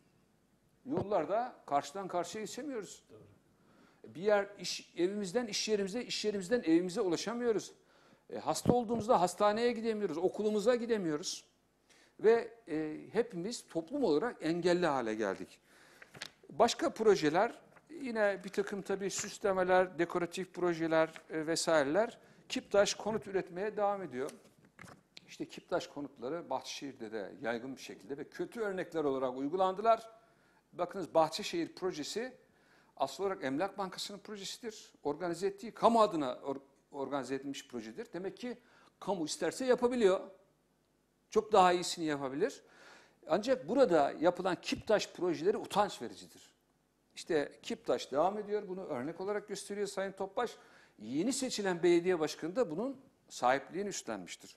B: Yollarda karşıdan karşıya geçemiyoruz. Doğru. Bir yer iş, evimizden iş yerimize, iş yerimizden evimize ulaşamıyoruz. E, hasta olduğumuzda hastaneye gidemiyoruz, okulumuza gidemiyoruz. Ve e, hepimiz toplum olarak engelli hale geldik. Başka projeler yine bir takım tabii süslemeler, dekoratif projeler e, vesaireler Kiptaş konut üretmeye devam ediyor. İşte Kiptaş konutları Bahçeşehir'de de yaygın bir şekilde ve kötü örnekler olarak uygulandılar. Bakınız Bahçeşehir projesi asıl olarak Emlak Bankası'nın projesidir. Organize ettiği, kamu adına or organize edilmiş projedir. Demek ki kamu isterse yapabiliyor. Çok daha iyisini yapabilir. Ancak burada yapılan Kiptaş projeleri utanç vericidir. İşte Kiptaş devam ediyor. Bunu örnek olarak gösteriyor Sayın Topbaş. Yeni seçilen belediye başkanı da bunun sahipliğini üstlenmiştir.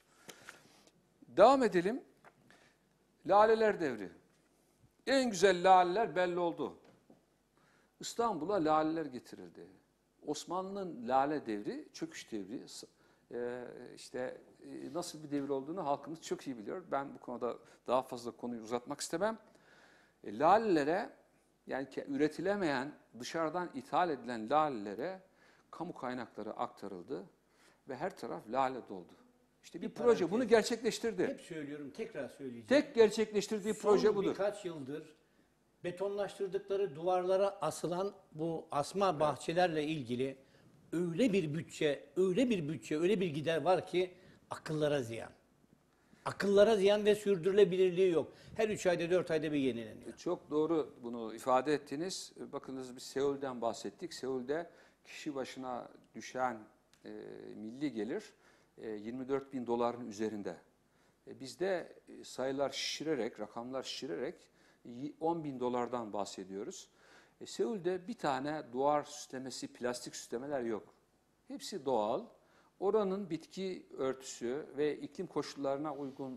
B: Devam edelim. Laleler devri. En güzel laleler belli oldu. İstanbul'a laleler getirildi. Osmanlı'nın lale devri, çöküş devri. Ee, işte e, nasıl bir devir olduğunu halkımız çok iyi biliyor. Ben bu konuda daha fazla konuyu uzatmak istemem. E, lalelere, yani üretilemeyen, dışarıdan ithal edilen lalelere kamu kaynakları aktarıldı ve her taraf lale doldu. İşte bir, bir proje parantez. Bunu gerçekleştirdi.
A: Hep söylüyorum, tekrar söyleyeceğim.
B: Tek gerçekleştirdiği
A: Son
B: proje budur.
A: birkaç yıldır betonlaştırdıkları duvarlara asılan bu asma bahçelerle ilgili öyle bir bütçe, öyle bir bütçe, öyle bir gider var ki akıllara ziyan. Akıllara ziyan ve sürdürülebilirliği yok. Her üç ayda, dört ayda bir yenileniyor.
B: Çok doğru bunu ifade ettiniz. Bakınız biz Seul'den bahsettik. Seul'de kişi başına düşen e, milli gelir e, yirmi dört bin doların üzerinde. E, bizde sayılar şişirerek, rakamlar şişirerek on bin dolardan bahsediyoruz. E, Seul'de bir tane duvar süslemesi, plastik süslemeler yok. Hepsi doğal. Oranın bitki örtüsü ve iklim koşullarına uygun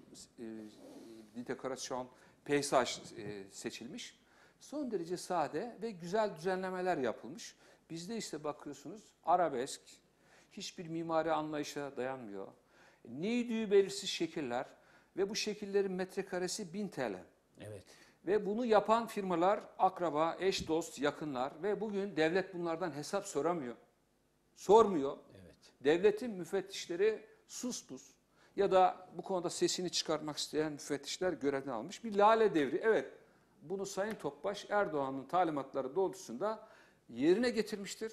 B: e, dekorasyon, peyzaj e, seçilmiş. Son derece sade ve güzel düzenlemeler yapılmış. Bizde işte bakıyorsunuz arabesk, hiçbir mimari anlayışa dayanmıyor. Neydiği belirsiz şekiller ve bu şekillerin metrekaresi bin T L.
A: Evet.
B: Ve bunu yapan firmalar akraba, eş, dost, yakınlar ve bugün devlet bunlardan hesap soramıyor. Sormuyor.
A: Evet.
B: Devletin müfettişleri sus pus ya da bu konuda sesini çıkarmak isteyen müfettişler görevden almış. Bir lale devri. Evet, bunu Sayın Topbaş Erdoğan'ın talimatları doğrultusunda yerine getirmiştir.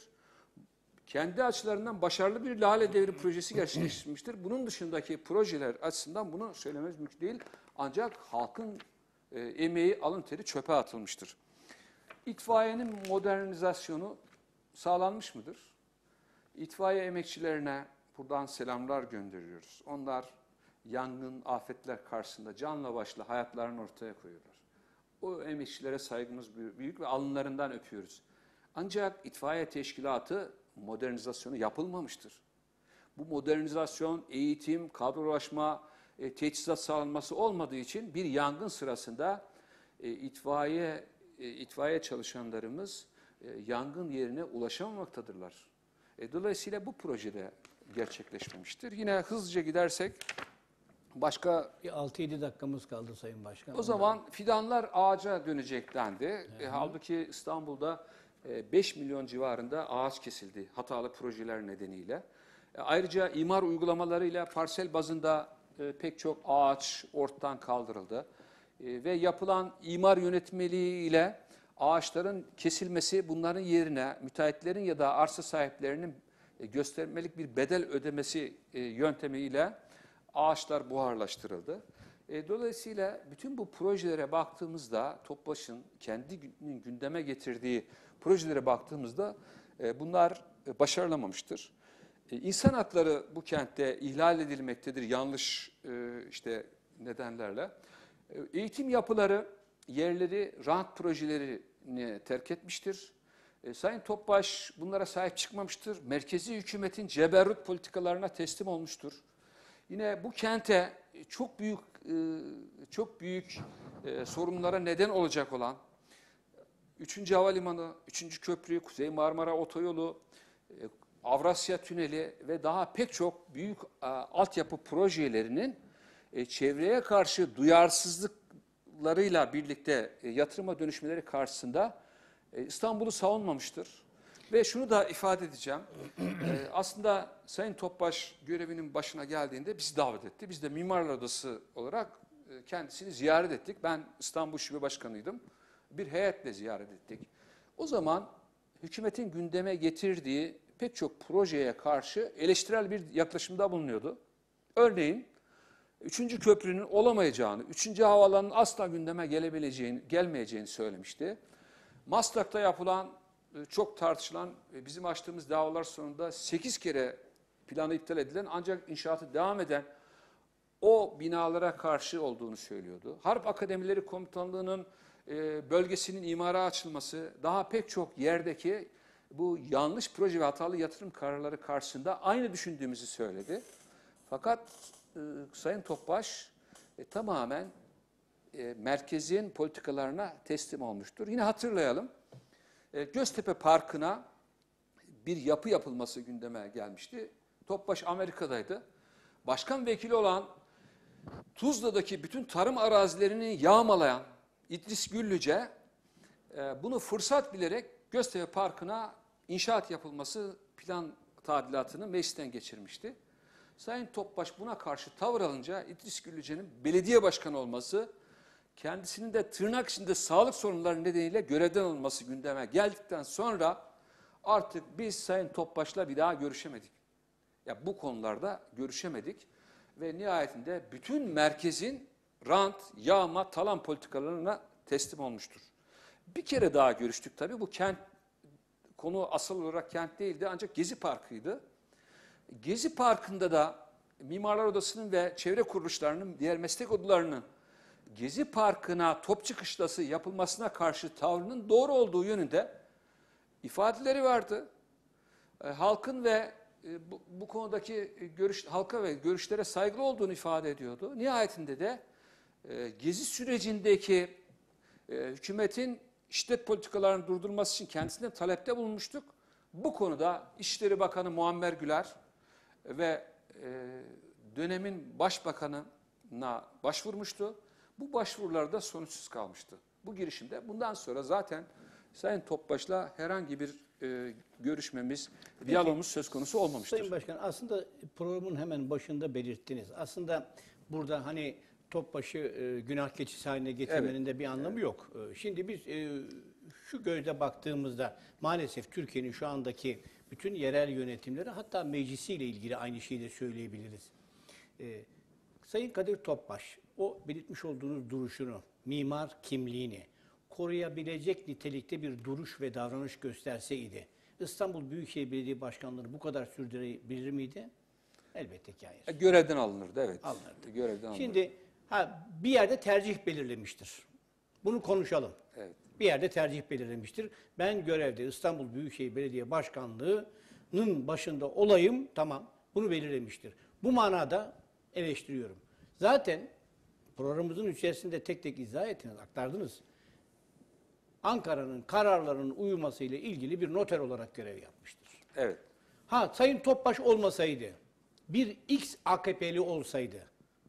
B: Kendi açılarından başarılı bir lale devri projesi gerçekleştirmiştir. Bunun dışındaki projeler açısından bunu söylememiz mümkün değil. Ancak halkın e, emeği, alın teri çöpe atılmıştır. İtfaiyenin modernizasyonu sağlanmış mıdır? İtfaiye emekçilerine buradan selamlar gönderiyoruz. Onlar yangın, afetler karşısında canla başla hayatlarını ortaya koyuyorlar. O emekçilere saygımız büyük ve alınlarından öpüyoruz. Ancak itfaiye teşkilatı modernizasyonu yapılmamıştır. Bu modernizasyon, eğitim, kadrolaşma, e, teçhizat sağlanması olmadığı için bir yangın sırasında e, itfaiye e, itfaiye çalışanlarımız e, yangın yerine ulaşamamaktadırlar. E, dolayısıyla bu projede gerçekleşmemiştir. Yine hızlıca gidersek başka...
A: altı yedi dakikamız kaldı Sayın Başkan.
B: O zaman fidanlar ağaca dönecek dendi. E, halbuki İstanbul'da e, beş milyon civarında ağaç kesildi hatalı projeler nedeniyle. E, ayrıca imar uygulamalarıyla parsel bazında e, pek çok ağaç ortadan kaldırıldı. E, ve yapılan imar yönetmeliği ile ağaçların kesilmesi, bunların yerine müteahhitlerin ya da arsa sahiplerinin e, göstermelik bir bedel ödemesi e, yöntemiyle ağaçlar buharlaştırıldı. E, dolayısıyla bütün bu projelere baktığımızda, Topbaş'ın kendinin gündeme getirdiği projelere baktığımızda e, bunlar e, başarılamamıştır. E, insan hakları bu kentte ihlal edilmektedir yanlış e, işte nedenlerle. E, eğitim yapıları, yerleri, rant projelerini terk etmiştir. E, Sayın Topbaş bunlara sahip çıkmamıştır. Merkezi hükümetin ceberrut politikalarına teslim olmuştur. Yine bu kente çok büyük çok büyük sorunlara neden olacak olan üçüncü Havalimanı, üçüncü Köprü, Kuzey Marmara Otoyolu, Avrasya Tüneli ve daha pek çok büyük altyapı projelerinin çevreye karşı duyarsızlıklarıyla birlikte yatırıma dönüşmeleri karşısında İstanbul'u savunmamıştır. Ve şunu da ifade edeceğim. Ee, aslında Sayın Topbaş görevinin başına geldiğinde bizi davet etti. Biz de Mimarlar Odası olarak e, kendisini ziyaret ettik. Ben İstanbul Şube Başkanıydım bir heyetle ziyaret ettik. O zaman hükümetin gündeme getirdiği pek çok projeye karşı eleştirel bir yaklaşımda bulunuyordu. Örneğin üçüncü köprünün olamayacağını, üçüncü havaalanının asla gündeme gelebileceğini, gelmeyeceğini söylemişti. Maslak'ta yapılan, çok tartışılan, bizim açtığımız davalar sonunda sekiz kere planı iptal edilen ancak inşaatı devam eden o binalara karşı olduğunu söylüyordu. Harp Akademileri Komutanlığı'nın e, bölgesinin imara açılması, daha pek çok yerdeki bu yanlış proje ve hatalı yatırım kararları karşısında aynı düşündüğümüzü söyledi. Fakat e, Sayın Topbaş e, tamamen e, merkezin politikalarına teslim olmuştur. Yine hatırlayalım, e, Göztepe Parkı'na bir yapı yapılması gündeme gelmişti. Topbaş Amerika'daydı. Başkan vekili olan Tuzla'daki bütün tarım arazilerini yağmalayan İdris Güllüce e, bunu fırsat bilerek Göztepe Parkı'na inşaat yapılması plan tadilatını meclisten geçirmişti. Sayın Topbaş buna karşı tavır alınca İdris Güllüce'nin belediye başkanı olması, kendisinin de tırnak içinde sağlık sorunları nedeniyle görevden alınması gündeme geldikten sonra artık biz Sayın Topbaş'la bir daha görüşemedik. Ya bu konularda görüşemedik ve nihayetinde bütün merkezin rant, yağma, talan politikalarına teslim olmuştur. Bir kere daha görüştük tabii. Bu kent konu asıl olarak kent değildi ancak Gezi Parkı'ydı. Gezi Parkı'nda da Mimarlar Odası'nın ve çevre kuruluşlarının, diğer meslek odalarının Gezi Parkı'na top çıkışlası yapılmasına karşı tavrının doğru olduğu yönünde ifadeleri vardı. E, halkın ve e, bu, bu konudaki görüş, halka ve görüşlere saygılı olduğunu ifade ediyordu. Nihayetinde de e, Gezi sürecindeki e, hükümetin şiddet politikalarını durdurması için kendisine talepte bulunmuştuk. Bu konuda İçişleri Bakanı Muammer Güler ve e, dönemin başbakanına başvurmuştu. Bu başvurularda sonuçsuz kalmıştı. Bu girişimde bundan sonra zaten Sayın Topbaş'la herhangi bir e, görüşmemiz, diyalogumuz söz konusu olmamıştır.
A: Sayın Başkan, aslında programın hemen başında belirttiniz. Aslında burada hani Topbaş'ı e, günah keçisi haline getirmenin
B: Evet.
A: de bir anlamı
B: Evet.
A: yok. E, şimdi biz e, şu gözle baktığımızda maalesef Türkiye'nin şu andaki bütün yerel yönetimleri, hatta meclisiyle ilgili aynı şeyi de söyleyebiliriz. E, Sayın Kadir Topbaş, o belirtmiş olduğunuz duruşunu, mimar kimliğini koruyabilecek nitelikte bir duruş ve davranış gösterseydi, İstanbul Büyükşehir Belediye Başkanlığı'nı bu kadar sürdürebilir miydi? Elbette ki hayır.
B: E, görevden alınırdı, evet.
A: Alınırdı.
B: Görevden alınırdı.
A: Şimdi ha, bir yerde tercih belirlemiştir. Bunu konuşalım.
B: Evet.
A: Bir yerde tercih belirlemiştir. Ben görevde İstanbul Büyükşehir Belediye Başkanlığı'nın başında olayım, tamam, bunu belirlemiştir. Bu manada eleştiriyorum. Zaten programımızın içerisinde tek tek izah ettiniz, aktardınız. Ankara'nın kararlarının uyumasıyla ilgili bir noter olarak görev yapmıştır.
B: Evet.
A: Ha, Sayın Topbaş olmasaydı, bir X A K P'li olsaydı,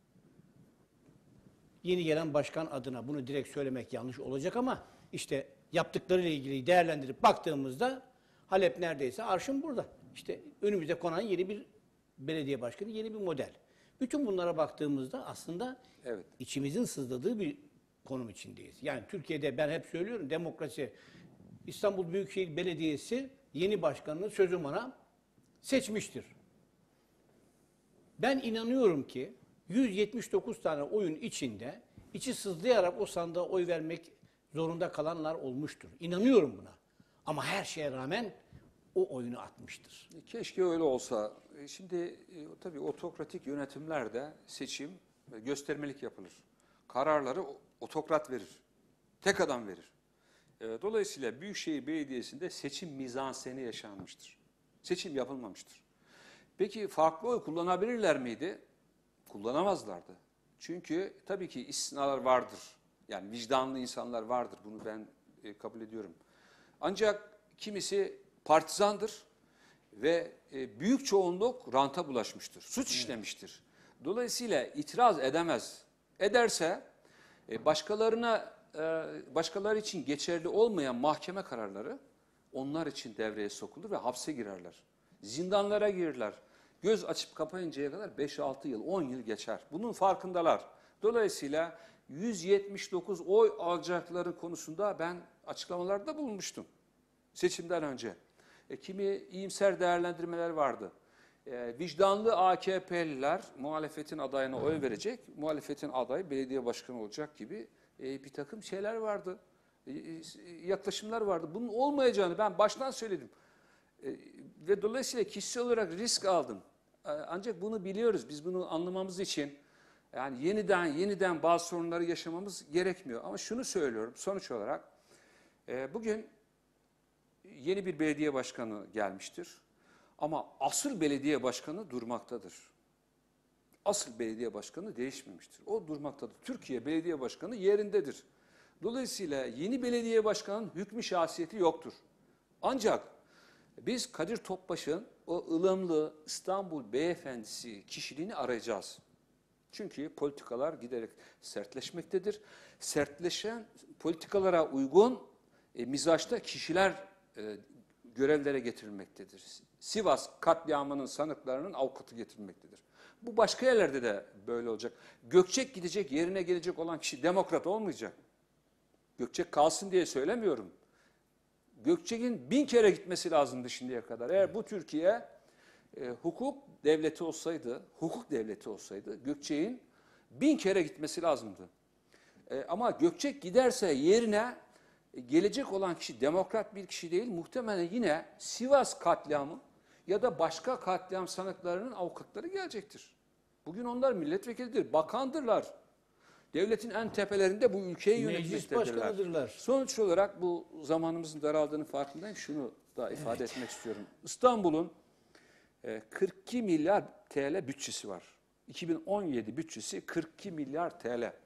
A: yeni gelen başkan adına bunu direkt söylemek yanlış olacak ama işte yaptıklarıyla ilgili değerlendirip baktığımızda Halep neredeyse arşın burada. İşte önümüze konan yeni bir belediye başkanı, yeni bir model. Bütün bunlara baktığımızda aslında
B: Evet.
A: içimizin sızladığı bir konum içindeyiz. Yani Türkiye'de ben hep söylüyorum, demokrasi, İstanbul Büyükşehir Belediyesi yeni başkanını sözüm ona seçmiştir. Ben inanıyorum ki yüz yetmiş dokuz tane oyun içinde içi sızlayarak o sandığa oy vermek zorunda kalanlar olmuştur. İnanıyorum buna. Ama her şeye rağmen o oyunu atmıştır.
B: Keşke öyle olsa. E, Şimdi e, tabii otokratik yönetimlerde seçim ve göstermelik yapılır. Kararları o- otokrat verir. Tek adam verir. E, Dolayısıyla Büyükşehir Belediyesi'nde seçim mizanseni yaşanmıştır. Seçim yapılmamıştır. Peki farklı oy kullanabilirler miydi? Kullanamazlardı. Çünkü tabii ki istisnalar vardır. Yani vicdanlı insanlar vardır. Bunu ben e, kabul ediyorum. Ancak kimisi partizandır ve e, büyük çoğunluk ranta bulaşmıştır. Suç işlemiştir. Dolayısıyla itiraz edemez. Ederse e, başkalarına e, başkaları için geçerli olmayan mahkeme kararları onlar için devreye sokulur ve hapse girerler. Zindanlara girerler. Göz açıp kapayıncaya kadar beş altı yıl, on yıl geçer. Bunun farkındalar. Dolayısıyla yüz yetmiş dokuz oy alacakları konusunda ben açıklamalarda bulunmuştum seçimden önce. E, kimi iyimser değerlendirmeler vardı. E, vicdanlı A K P'liler muhalefetin adayına oy verecek, muhalefetin adayı belediye başkanı olacak gibi e, bir takım şeyler vardı. E, yaklaşımlar vardı. Bunun olmayacağını ben baştan söyledim. E, ve dolayısıyla kişisel olarak risk aldım. E, ancak bunu biliyoruz. Biz bunu anlamamız için yani yeniden yeniden bazı sorunları yaşamamız gerekmiyor. Ama şunu söylüyorum sonuç olarak e, bugün yeni bir belediye başkanı gelmiştir. Ama asıl belediye başkanı durmaktadır. Asıl belediye başkanı değişmemiştir. O durmaktadır. Türkiye belediye başkanı yerindedir. Dolayısıyla yeni belediye başkanının hükmü şahsiyeti yoktur. Ancak biz Kadir Topbaş'ın o ılımlı İstanbul beyefendisi kişiliğini arayacağız. Çünkü politikalar giderek sertleşmektedir. Sertleşen politikalara uygun e, mizaçta kişiler e, görevlere getirilmektedir. Sivas katliamının sanıklarının avukatı getirilmektedir. Bu başka yerlerde de böyle olacak. Gökçek gidecek, yerine gelecek olan kişi demokrat olmayacak. Gökçek kalsın diye söylemiyorum. Gökçek'in bin kere gitmesi lazımdı şimdiye kadar. Eğer bu Türkiye e, hukuk devleti olsaydı, hukuk devleti olsaydı Gökçek'in bin kere gitmesi lazımdı. E, ama Gökçek giderse yerine e, gelecek olan kişi demokrat bir kişi değil, muhtemelen yine Sivas katliamı ya da başka katliam sanıklarının avukatları gelecektir. Bugün onlar milletvekilidir, bakandırlar. Devletin en tepelerinde bu ülkeyi
A: Meclis
B: yönetmektedirler.
A: başkanıdırlar.
B: Sonuç olarak bu zamanımızın daraldığını farkındayım. Şunu da ifade evet. etmek istiyorum. İstanbul'un kırk iki milyar T L bütçesi var. iki bin on yedi bütçesi kırk iki milyar T L.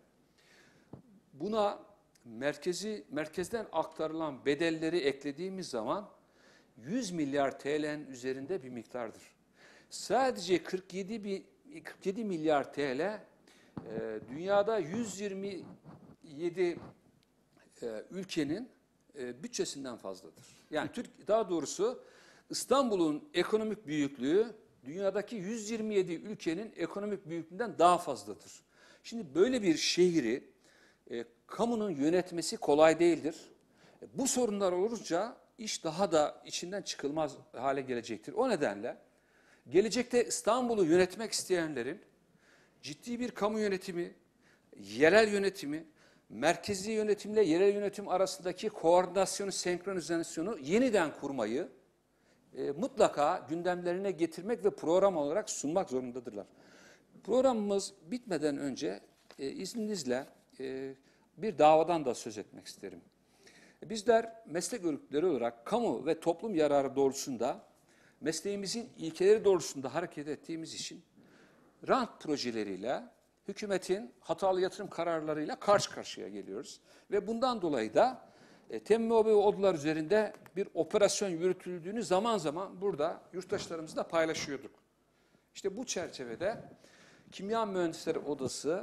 B: Buna merkezi merkezden aktarılan bedelleri eklediğimiz zaman yüz milyar T L'nin üzerinde bir miktardır. Sadece kırk yedi milyar T L e, dünyada yüz yirmi yedi e, ülkenin e, bütçesinden fazladır. Yani Türk daha doğrusu İstanbul'un ekonomik büyüklüğü dünyadaki yüz yirmi yedi ülkenin ekonomik büyüklüğünden daha fazladır. Şimdi böyle bir şehri e, kamunun yönetmesi kolay değildir. E, bu sorunlar olursa iş daha da içinden çıkılmaz hale gelecektir. O nedenle gelecekte İstanbul'u yönetmek isteyenlerin ciddi bir kamu yönetimi, yerel yönetimi, merkezi yönetimle yerel yönetim arasındaki koordinasyonu, senkronizasyonu yeniden kurmayı e, mutlaka gündemlerine getirmek ve program olarak sunmak zorundadırlar. Programımız bitmeden önce e, izninizle e, bir davadan da söz etmek isterim. Bizler meslek örgütleri olarak kamu ve toplum yararı doğrultusunda mesleğimizin ilkeleri doğrultusunda hareket ettiğimiz için rant projeleriyle, hükümetin hatalı yatırım kararlarıyla karşı karşıya geliyoruz. Ve bundan dolayı da e, Temmobi odalar üzerinde bir operasyon yürütüldüğünü zaman zaman burada yurttaşlarımızla paylaşıyorduk. İşte bu çerçevede Kimya Mühendisleri Odası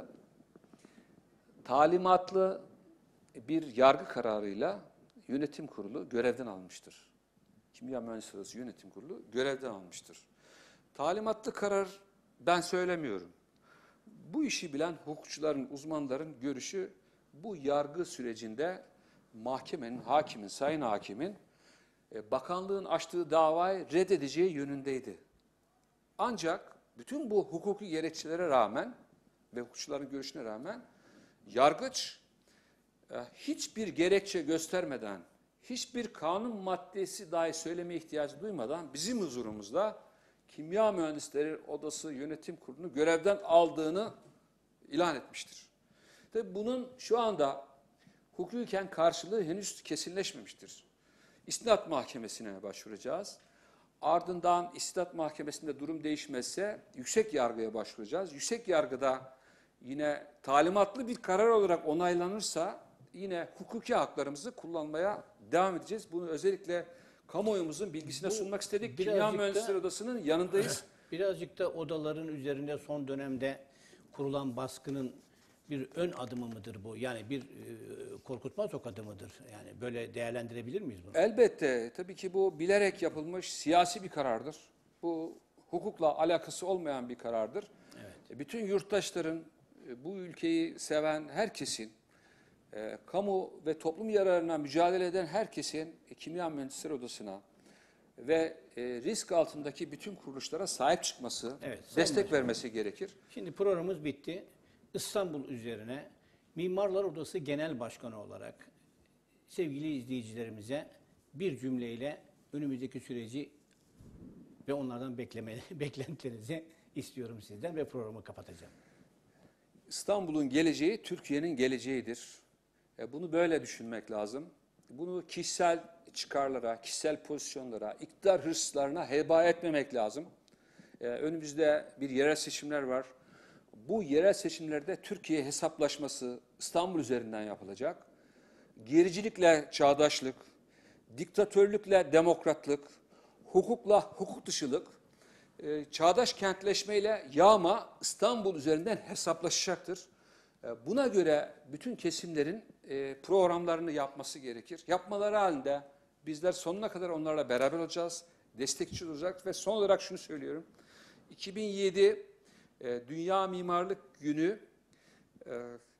B: talimatlı bir yargı kararıyla yönetim kurulu görevden almıştır. Kimya Mühendisleri Odası Yönetim Kurulu görevden almıştır. Talimatlı karar ben söylemiyorum. Bu işi bilen hukukçuların, uzmanların görüşü bu yargı sürecinde mahkemenin, hakimin, sayın hakimin e, bakanlığın açtığı davayı reddedeceği yönündeydi. Ancak bütün bu hukuki gerekçelere rağmen ve hukukçuların görüşüne rağmen yargıç e, hiçbir gerekçe göstermeden, hiçbir kanun maddesi dahi söylemeye ihtiyacı duymadan bizim huzurumuzda Kimya Mühendisleri Odası Yönetim Kurulu'nu görevden aldığını ilan etmiştir. Tabii bunun şu anda hukuken karşılığı henüz kesinleşmemiştir. İstinat Mahkemesi'ne başvuracağız. Ardından İstinat Mahkemesi'nde durum değişmezse yüksek yargıya başvuracağız. Yüksek yargıda yine talimatlı bir karar olarak onaylanırsa yine hukuki haklarımızı kullanmaya devam edeceğiz. Bunu özellikle kamuoyumuzun bilgisine
A: Bu
B: sunmak istedik.
A: birazcık
B: Kimya
A: da-
B: Mühendisleri Odası'nın yanındayız.
A: Birazcık da odaların üzerinde son dönemde kurulan baskının bir ön adımı mıdır bu? Yani bir e, korkutma tokadı mıdır? Yani böyle değerlendirebilir miyiz bunu?
B: Elbette tabii ki bu bilerek yapılmış siyasi bir karardır. Bu hukukla alakası olmayan bir karardır.
A: Evet.
B: Bütün yurttaşların e, bu ülkeyi seven herkesin, e, kamu ve toplum yararına mücadele eden herkesin e, Kimya Mühendisleri Odası'na ve e, risk altındaki bütün kuruluşlara sahip çıkması,
A: Evet, Sayın
B: destek
A: Başkanım.
B: vermesi gerekir.
A: Şimdi programımız bitti. İstanbul üzerine Mimarlar Odası Genel Başkanı olarak sevgili izleyicilerimize bir cümleyle önümüzdeki süreci ve onlardan bekleme, beklentilerinizi istiyorum sizden ve programı kapatacağım.
B: İstanbul'un geleceği Türkiye'nin geleceğidir. E, Bunu böyle düşünmek lazım. Bunu kişisel çıkarlara, kişisel pozisyonlara, iktidar hırslarına heba etmemek lazım. E, Önümüzde bir yerel seçimler var. Bu yerel seçimlerde Türkiye hesaplaşması İstanbul üzerinden yapılacak. Gericilikle çağdaşlık, diktatörlükle demokratlık, hukukla hukuk dışılık, e, çağdaş kentleşmeyle yağma İstanbul üzerinden hesaplaşacaktır. E, Buna göre bütün kesimlerin e, programlarını yapması gerekir. Yapmaları halinde bizler sonuna kadar onlarla beraber olacağız, destekçi olacak ve son olarak şunu söylüyorum. iki bin yedi e, Dünya Mimarlık Günü e,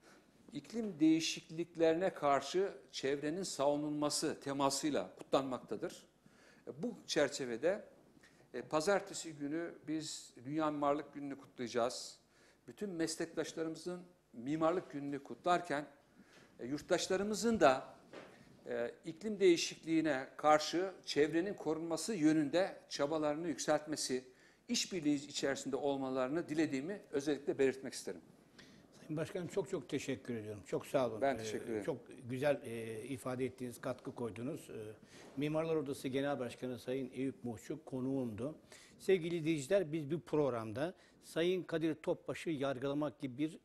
B: iklim değişikliklerine karşı çevrenin savunulması temasıyla kutlanmaktadır. E, Bu çerçevede e, pazartesi günü biz Dünya Mimarlık Günü'nü kutlayacağız. Bütün meslektaşlarımızın Mimarlık Günü'nü kutlarken e, yurttaşlarımızın da e, iklim değişikliğine karşı çevrenin korunması yönünde çabalarını yükseltmesi, işbirliği içerisinde olmalarını dilediğimi özellikle belirtmek isterim.
A: Sayın Başkanım çok çok teşekkür ediyorum. Çok sağ olun.
B: Ben teşekkür ederim.
A: Ee, Çok güzel e, ifade ettiğiniz, katkı koydunuz. Ee, Mimarlar Odası Genel Başkanı Sayın Eyüp Muhçu konuğumdu. Sevgili izleyiciler, biz bir programda Sayın Kadir Topbaş'ı yargılamak gibi bir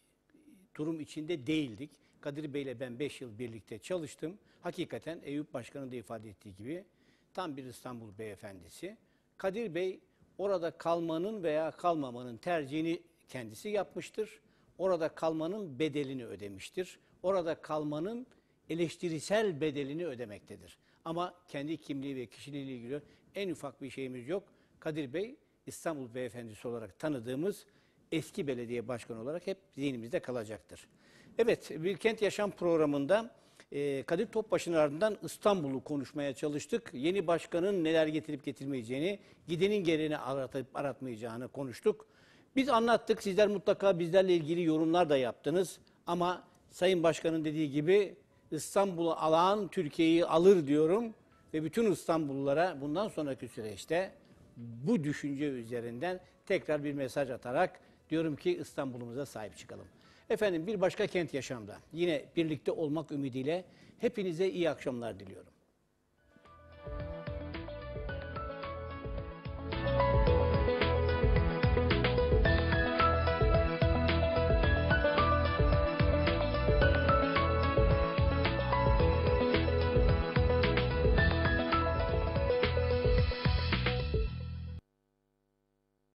A: durum içinde değildik. Kadir Bey'le ben beş yıl birlikte çalıştım. Hakikaten Eyüp Başkan'ın da ifade ettiği gibi tam bir İstanbul beyefendisi. Kadir Bey orada kalmanın veya kalmamanın tercihini kendisi yapmıştır. Orada kalmanın bedelini ödemiştir. Orada kalmanın eleştirisel bedelini ödemektedir. Ama kendi kimliği ve kişiliğiyle ilgili en ufak bir şeyimiz yok. Kadir Bey İstanbul beyefendisi olarak tanıdığımız eski belediye başkanı olarak hep zihnimizde kalacaktır. Evet, Bilkent Yaşam programında e, Kadir Topbaş'ın ardından İstanbul'u konuşmaya çalıştık. Yeni başkanın neler getirip getirmeyeceğini, gidenin geleni aratıp aratmayacağını konuştuk. Biz anlattık, sizler mutlaka bizlerle ilgili yorumlar da yaptınız. Ama Sayın Başkan'ın dediği gibi İstanbul'u alan Türkiye'yi alır diyorum. Ve bütün İstanbullulara bundan sonraki süreçte bu düşünce üzerinden tekrar bir mesaj atarak diyorum ki İstanbul'umuza sahip çıkalım. Efendim bir başka Kent Yaşam'da yine birlikte olmak ümidiyle hepinize iyi akşamlar diliyorum.